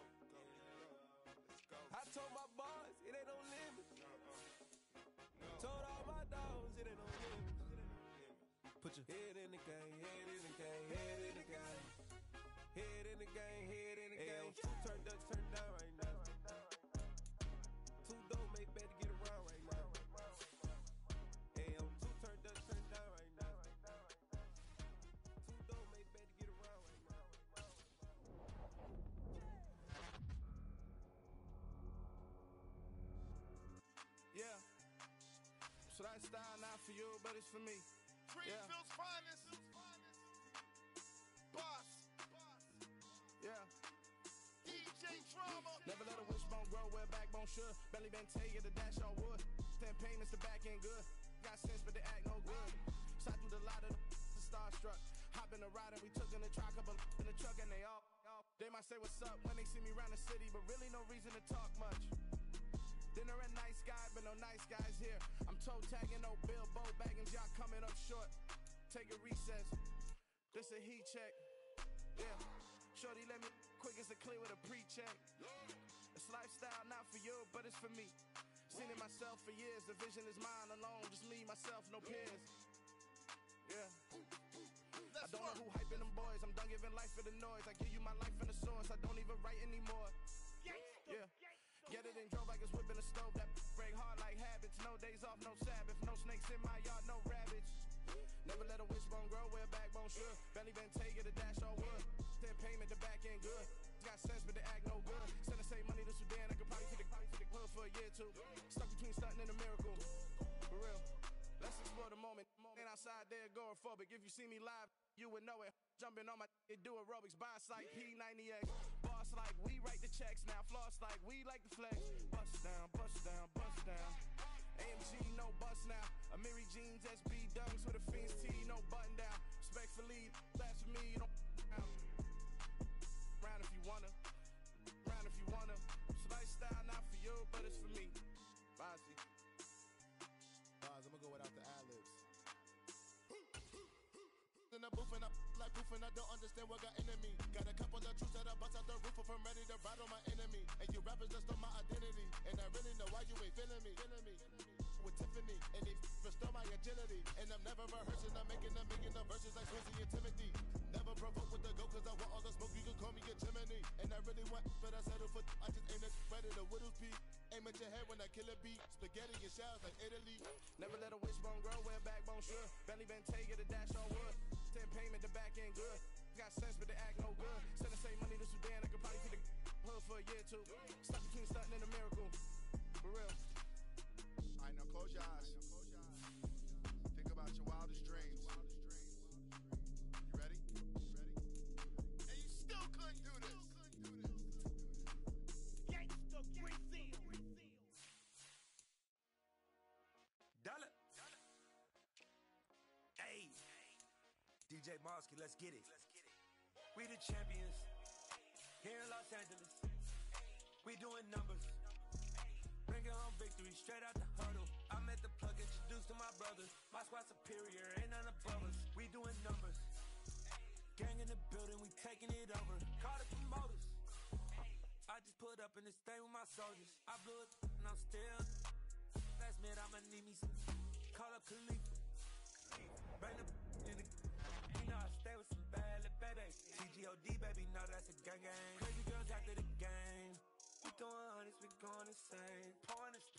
I told my boys it ain't no limits. Told all my dogs it ain't no limits. Put your head in the game, head in the game, head in the game. Head in the game, head in the game. Two turned up, turned down right now. Two dope make better get around right now. Two turned up, turned down right now. Two dope make better get around right now. Yeah. So that style not for you, but it's for me. Greenfield's finest. Boss. Yeah. DJ Drama. Never let a wishbone grow where backbone should. Belly been take it, the dash all wood. 10 payments, the back end good. Got sense, but they act no good. Shot through the lot of the starstruck. Hop in the ride and we took in the truck, couple in the truck and they all. They might say what's up when they see me round the city, but really no reason to talk much. Dinner at Nice Guy, but no nice guys here. I'm toe tagging, no Bilbo bagging, y'all coming up short. Take a recess. This a heat check. Yeah. Shorty let me quick as a clear with a pre-check. It's lifestyle not for you, but it's for me. Seen it myself for years. The vision is mine alone. Just me, myself, no peers. Yeah. I don't know who hyping them boys. I'm done giving life for the noise. I give you my life in the source. I don't even write anymore. Yeah. Get it and drove like it's whipping a stove. That break hard like habits. No days off, no Sabbath. No snakes in my yard, no rabbits. Never let a wishbone grow where a backbone should. Belly been take it, a dash all wood. 10 payment, the back end good. Got sense, but they act no good. Send the same money to Sudan. I could probably take the hood for a year or two. Stuck between stunting and a miracle. For real. Southside, they're agoraphobic. If you see me live, you would know it. Jumping on my do aerobics, bond site P90X. Boss like we write the checks now. Floss like we like the flex. Bust down, bust down, bust down. AMG, no bust now. Amiri jeans, SB dunks with a Fiends T, no button down. Respectfully, that's for me, you don't down. Round if you wanna, round if you wanna. It's lifestyle, not for you, but it's for me. Bossy. Bars, I'm gonna go without the ad-libs. In the booth and I like proof and I don't understand what got into me. Got a couple of truths that I bust out the roof if I'm ready to ride on my enemy. And you rappers just stole my identity. And I really know why you ain't feeling me. With Tiffany and they restore my agility. And I'm never rehearsing, I'm making a million of verses like Swizzy and Timothy. Never provoke with the go cause I want all the smoke, you can call me a chimney. And I really want, but I settle for I just aim at ready to whittles peak. Aim at your head when I kill a beat. Spaghetti and shells like Italy. Never let a wishbone grow where backbone should. Bentley Bentayga, the dash on wood. 10 payment, the back end good. Got sense, but they act no good. Send the same money to Sudan, I could probably see the hood for a year or two. Stuck between stunting and a miracle. For real. Alright, now close your eyes. Think about your wildest dreams. You ready? And you still couldn't do this. Gangsta Brazil. Dollar. Hey. DJ Mosky, let's get it. We the champions here in Los Angeles. We doing numbers. Bringing home victory straight out the huddle. I'm at the plug, introduced to my brothers. My squad superior, ain't none above us. We doing numbers. Gang in the building, we taking it over. Call the promoters. I just put up in this thing with my soldiers. I blew it and I'm still. Last minute, I'ma need me some. Call up Khalifa. Bring the in the. You know I stay with some bad little baby. CGOD, baby, know that's a gang gang. Crazy girls after the game. We throwing hundreds, we going insane. Pouring this.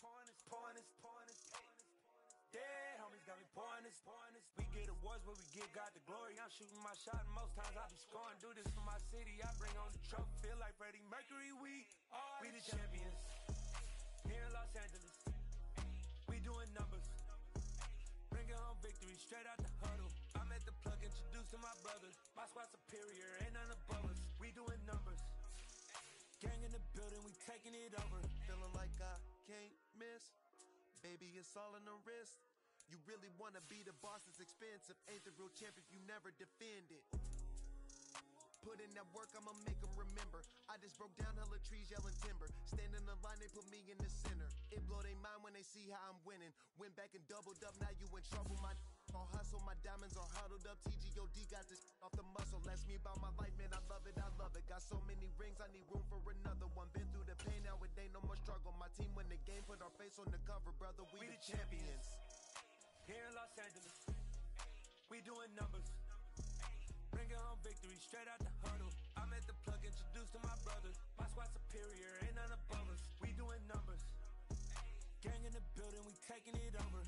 Dead homies got me pouring this. We get awards, but we give God the glory. I'm shooting my shot, and most times I be scoring. Do this for my city, I bring on the trophy. Feel like Freddie Mercury, we the champions. Here in Los Angeles, we doing numbers. Bringing home victory straight out the huddle. I'm at the plug, introduced to my brothers. My squad superior, ain't none above us. We doing numbers. Gang in the building, we taking it over. Feeling like I can't miss. Baby, it's all in the wrist. You really wanna be the boss, it's expensive. Ain't the real champ if you never defend it. Put in that work, I'ma make them remember. I just broke down hella trees, yelling timber. Stand in the line, they put me in the center. It blow their mind when they see how I'm winning. Went back and doubled up, now you in trouble. My all hustle, my diamonds are huddled up. TGOD got this off the muscle. Ask me about my life, man, I love it, I love it. Got so many rings, I need room for another one. Been through the pain, now it ain't no more struggle. My team win the game, put our face on the cover, brother, we the champions. Here in Los Angeles, we doing numbers. Bringing home victory straight out the huddle. I'm at the plug, introduced to my brothers. My squad superior, ain't none above us. We doing numbers. Gang in the building, we taking it over.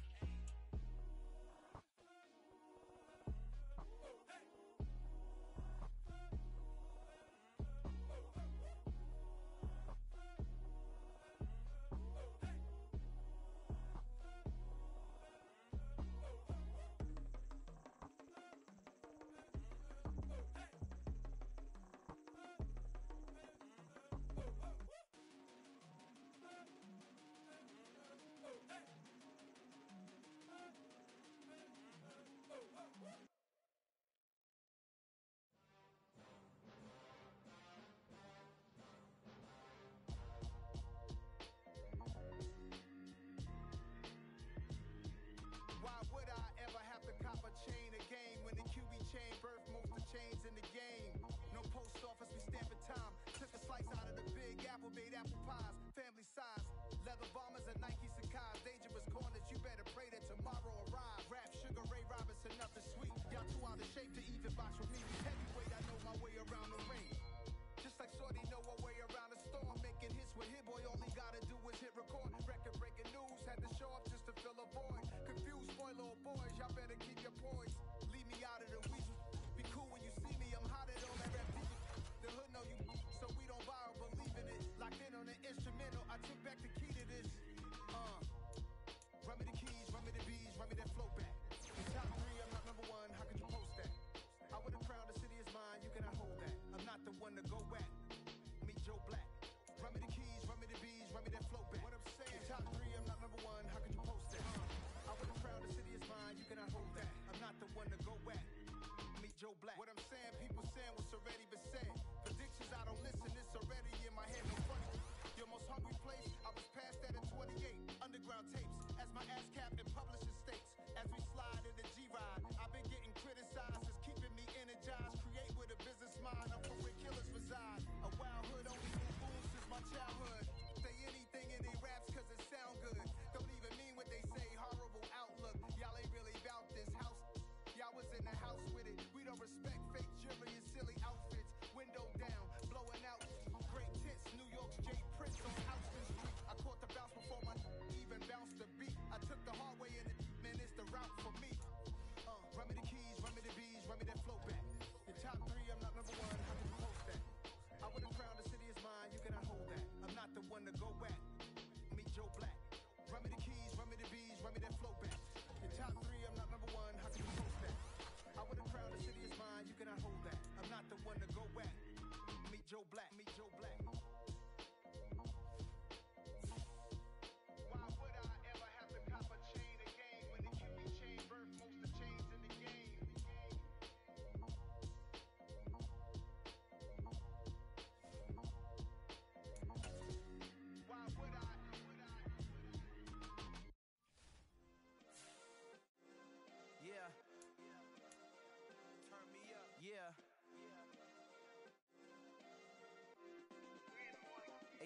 Why would I ever have to cop a chain again when the QB chain birthed most of the chains in the game? No post office, we stamping time. Took a slice out of the big apple, made apple pies, family size. Leather bombers and Nike Sakai's. Dangerous corners, you better pray that tomorrow arrives. Rap Sugar Ray Robinson, nothing sweet. Y'all too out of shape to even box with me. Heavyweight, I know my way around the ring. Just like Shorty know her way around the storm. Making hits with Hit Boy, all he gotta do is hit record. Record breaking news, had to show up just to fill a void. Confused, spoil little boys, y'all better keep your poise. Leave me out of the weasel. Be cool when you see me, I'm hot at all that rap beat. The hood know you, so we don't borrow, believe in it. Locked in on the instrumental, I took back the key to this. Run me the keys, run me the bees, run me that flow back. The top three of my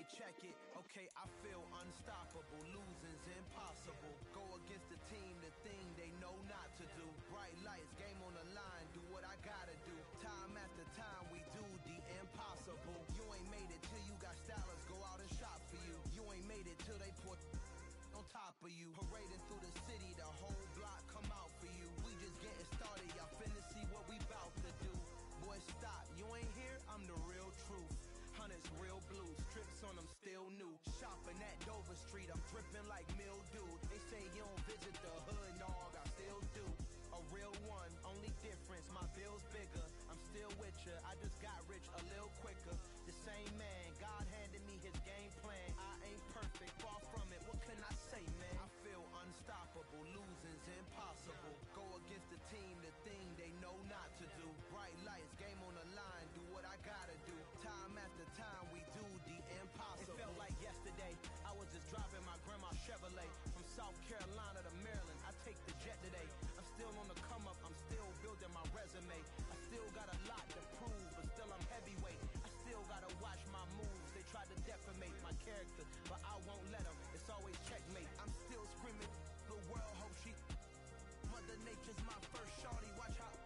check it. Okay, I feel unstoppable. Losing's impossible. Go against the team, the thing they know not to do. Bright lights, game on the line, do what I gotta do. Time after time, we do the impossible. You ain't made it till you got stylists go out and shop for you. You ain't made it till they put on top of you. Parading through the city, the whole block come out for you. We just getting started, y'all finna see what we bout to do. Boy, stop, you ain't here, I'm the real truth. Hunters, real blue, strips on them still new. Shopping at Dover Street, I'm dripping like mildew. They say you don't visit the hood, dog, I still do. A real one, only difference, my bill's bigger. I'm still with ya, I just got rich a little quicker. The same man, God handed me his game plan. I ain't perfect, far from it, what can I say, man? I feel unstoppable, losing's impossible. Go against the team, the thing they know not to do. Bright lights, game on the line, do what I gotta do. Time after time, we do the impossible. It felt like yesterday, I was just driving my grandma's Chevrolet from South Carolina to Maryland. I take the jet today. I'm still on the come up, I'm still building my resume. I still got a lot to prove, but still I'm heavyweight. I still gotta watch my moves. They try to defamate my character, but I won't let them. It's always checkmate. I'm still screaming, the world hope she. Mother Nature's my first shorty. Watch how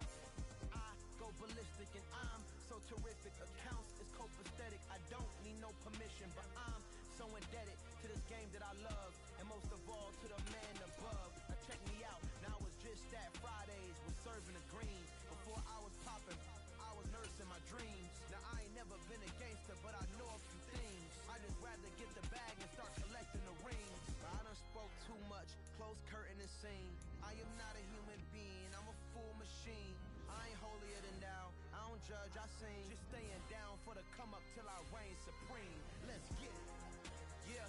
I go ballistic, and I'm so terrific. Accounts is copacetic. I don't need no permission, but I'm so indebted to this game that I love, and most of all to the man above. Now check me out. Now it was just that Fridays was serving the greens. Before I was popping, I was nursing my dreams. Now I ain't never been a gangster, but I know a few things. I just rather get the bag and start collecting the rings. But I done spoke too much. Close curtain and scene. I am not a human being. I'm a full machine. I ain't holier than thou. I don't judge, I sing. Just staying down for the come up till I reign supreme. Let's get it. Yeah.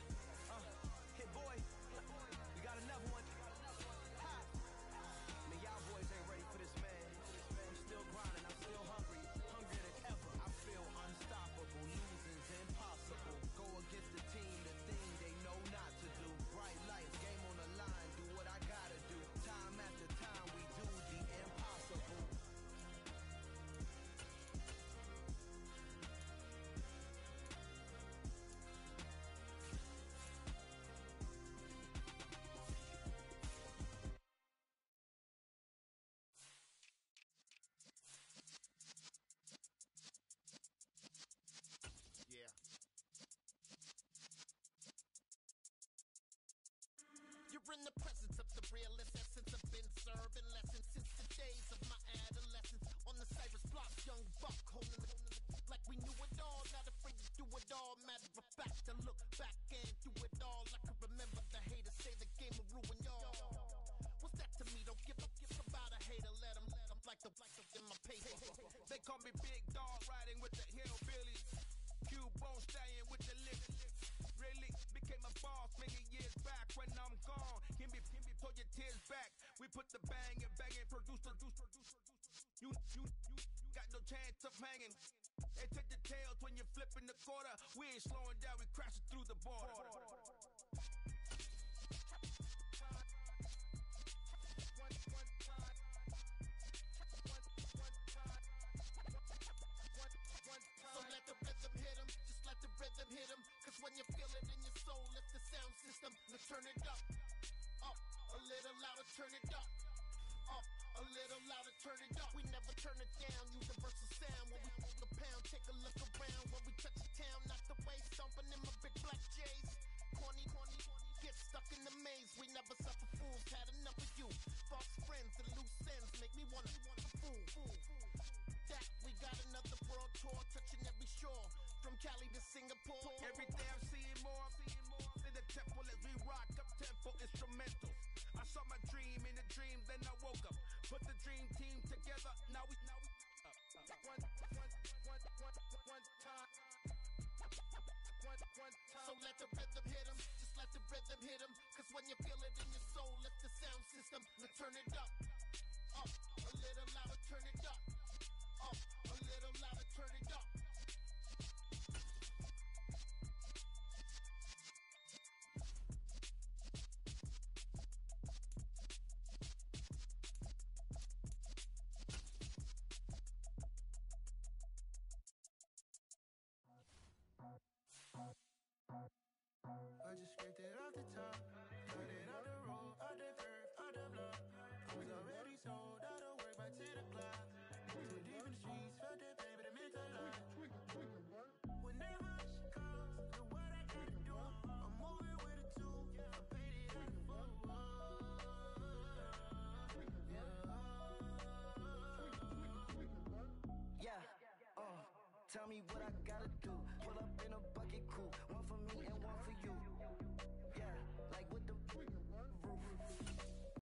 Hit boy. We got another one. Ha. Man, y'all boys ain't ready for this, man. I'm still grinding. I'm still hungry. Hungrier than ever. I feel unstoppable. Losing's impossible. Go against the team, the thing they know not to do. Bright lights, game on the line. Do what I gotta do. Time after time, we do the impossible. Yeah. You're in the presence of the realest essence. I've been serving lessons since the days of my adolescence. On the Cypress block, young buck holding it like we knew it all. Not afraid to do it all. Matter of fact, to look back and do it all. I can remember the haters say the game will ruin y'all. What's that to me? Don't give about a hater. Let them like the in my paper. They call me Big Dog, riding with the hillbillies. Q-Bone stallion with the lips. Really became a boss many years back. When I'm gone, give me pull your tears back. We put the bang and produce. You got no chance of hanging. They take the tails when you're flipping the quarter. We ain't slowing down, we crashing through the border. So let the rhythm hit 'em, just let the rhythm hit 'em. Cause when you feel it in your soul, lift the sound system. Now turn it up, a little louder, turn it up, a little louder, turn it up. We never turn it down, universal sound. When we hold the pound, take a look around. When we touch the town, not the way, stomping in my big black J's. Corny, get stuck in the maze. We never suffer fools, had enough of you. False friends and loose ends make me wanna fool. That we got another world tour, touching every shore, from Cali to Singapore. Every day I'm seeing more in the temple as we rock up tempo instrumentals. I saw my dream in a dream, then I woke up. Put the dream team together, now we one time. So let the rhythm hit 'em, just let the rhythm hit 'em. Cause when you feel it in your soul, lift the sound system. Now turn it up, a little louder, turn it up, a little louder, turn it up. Tell me what I gotta do. Pull up in a bucket coupe, one for me and one for you.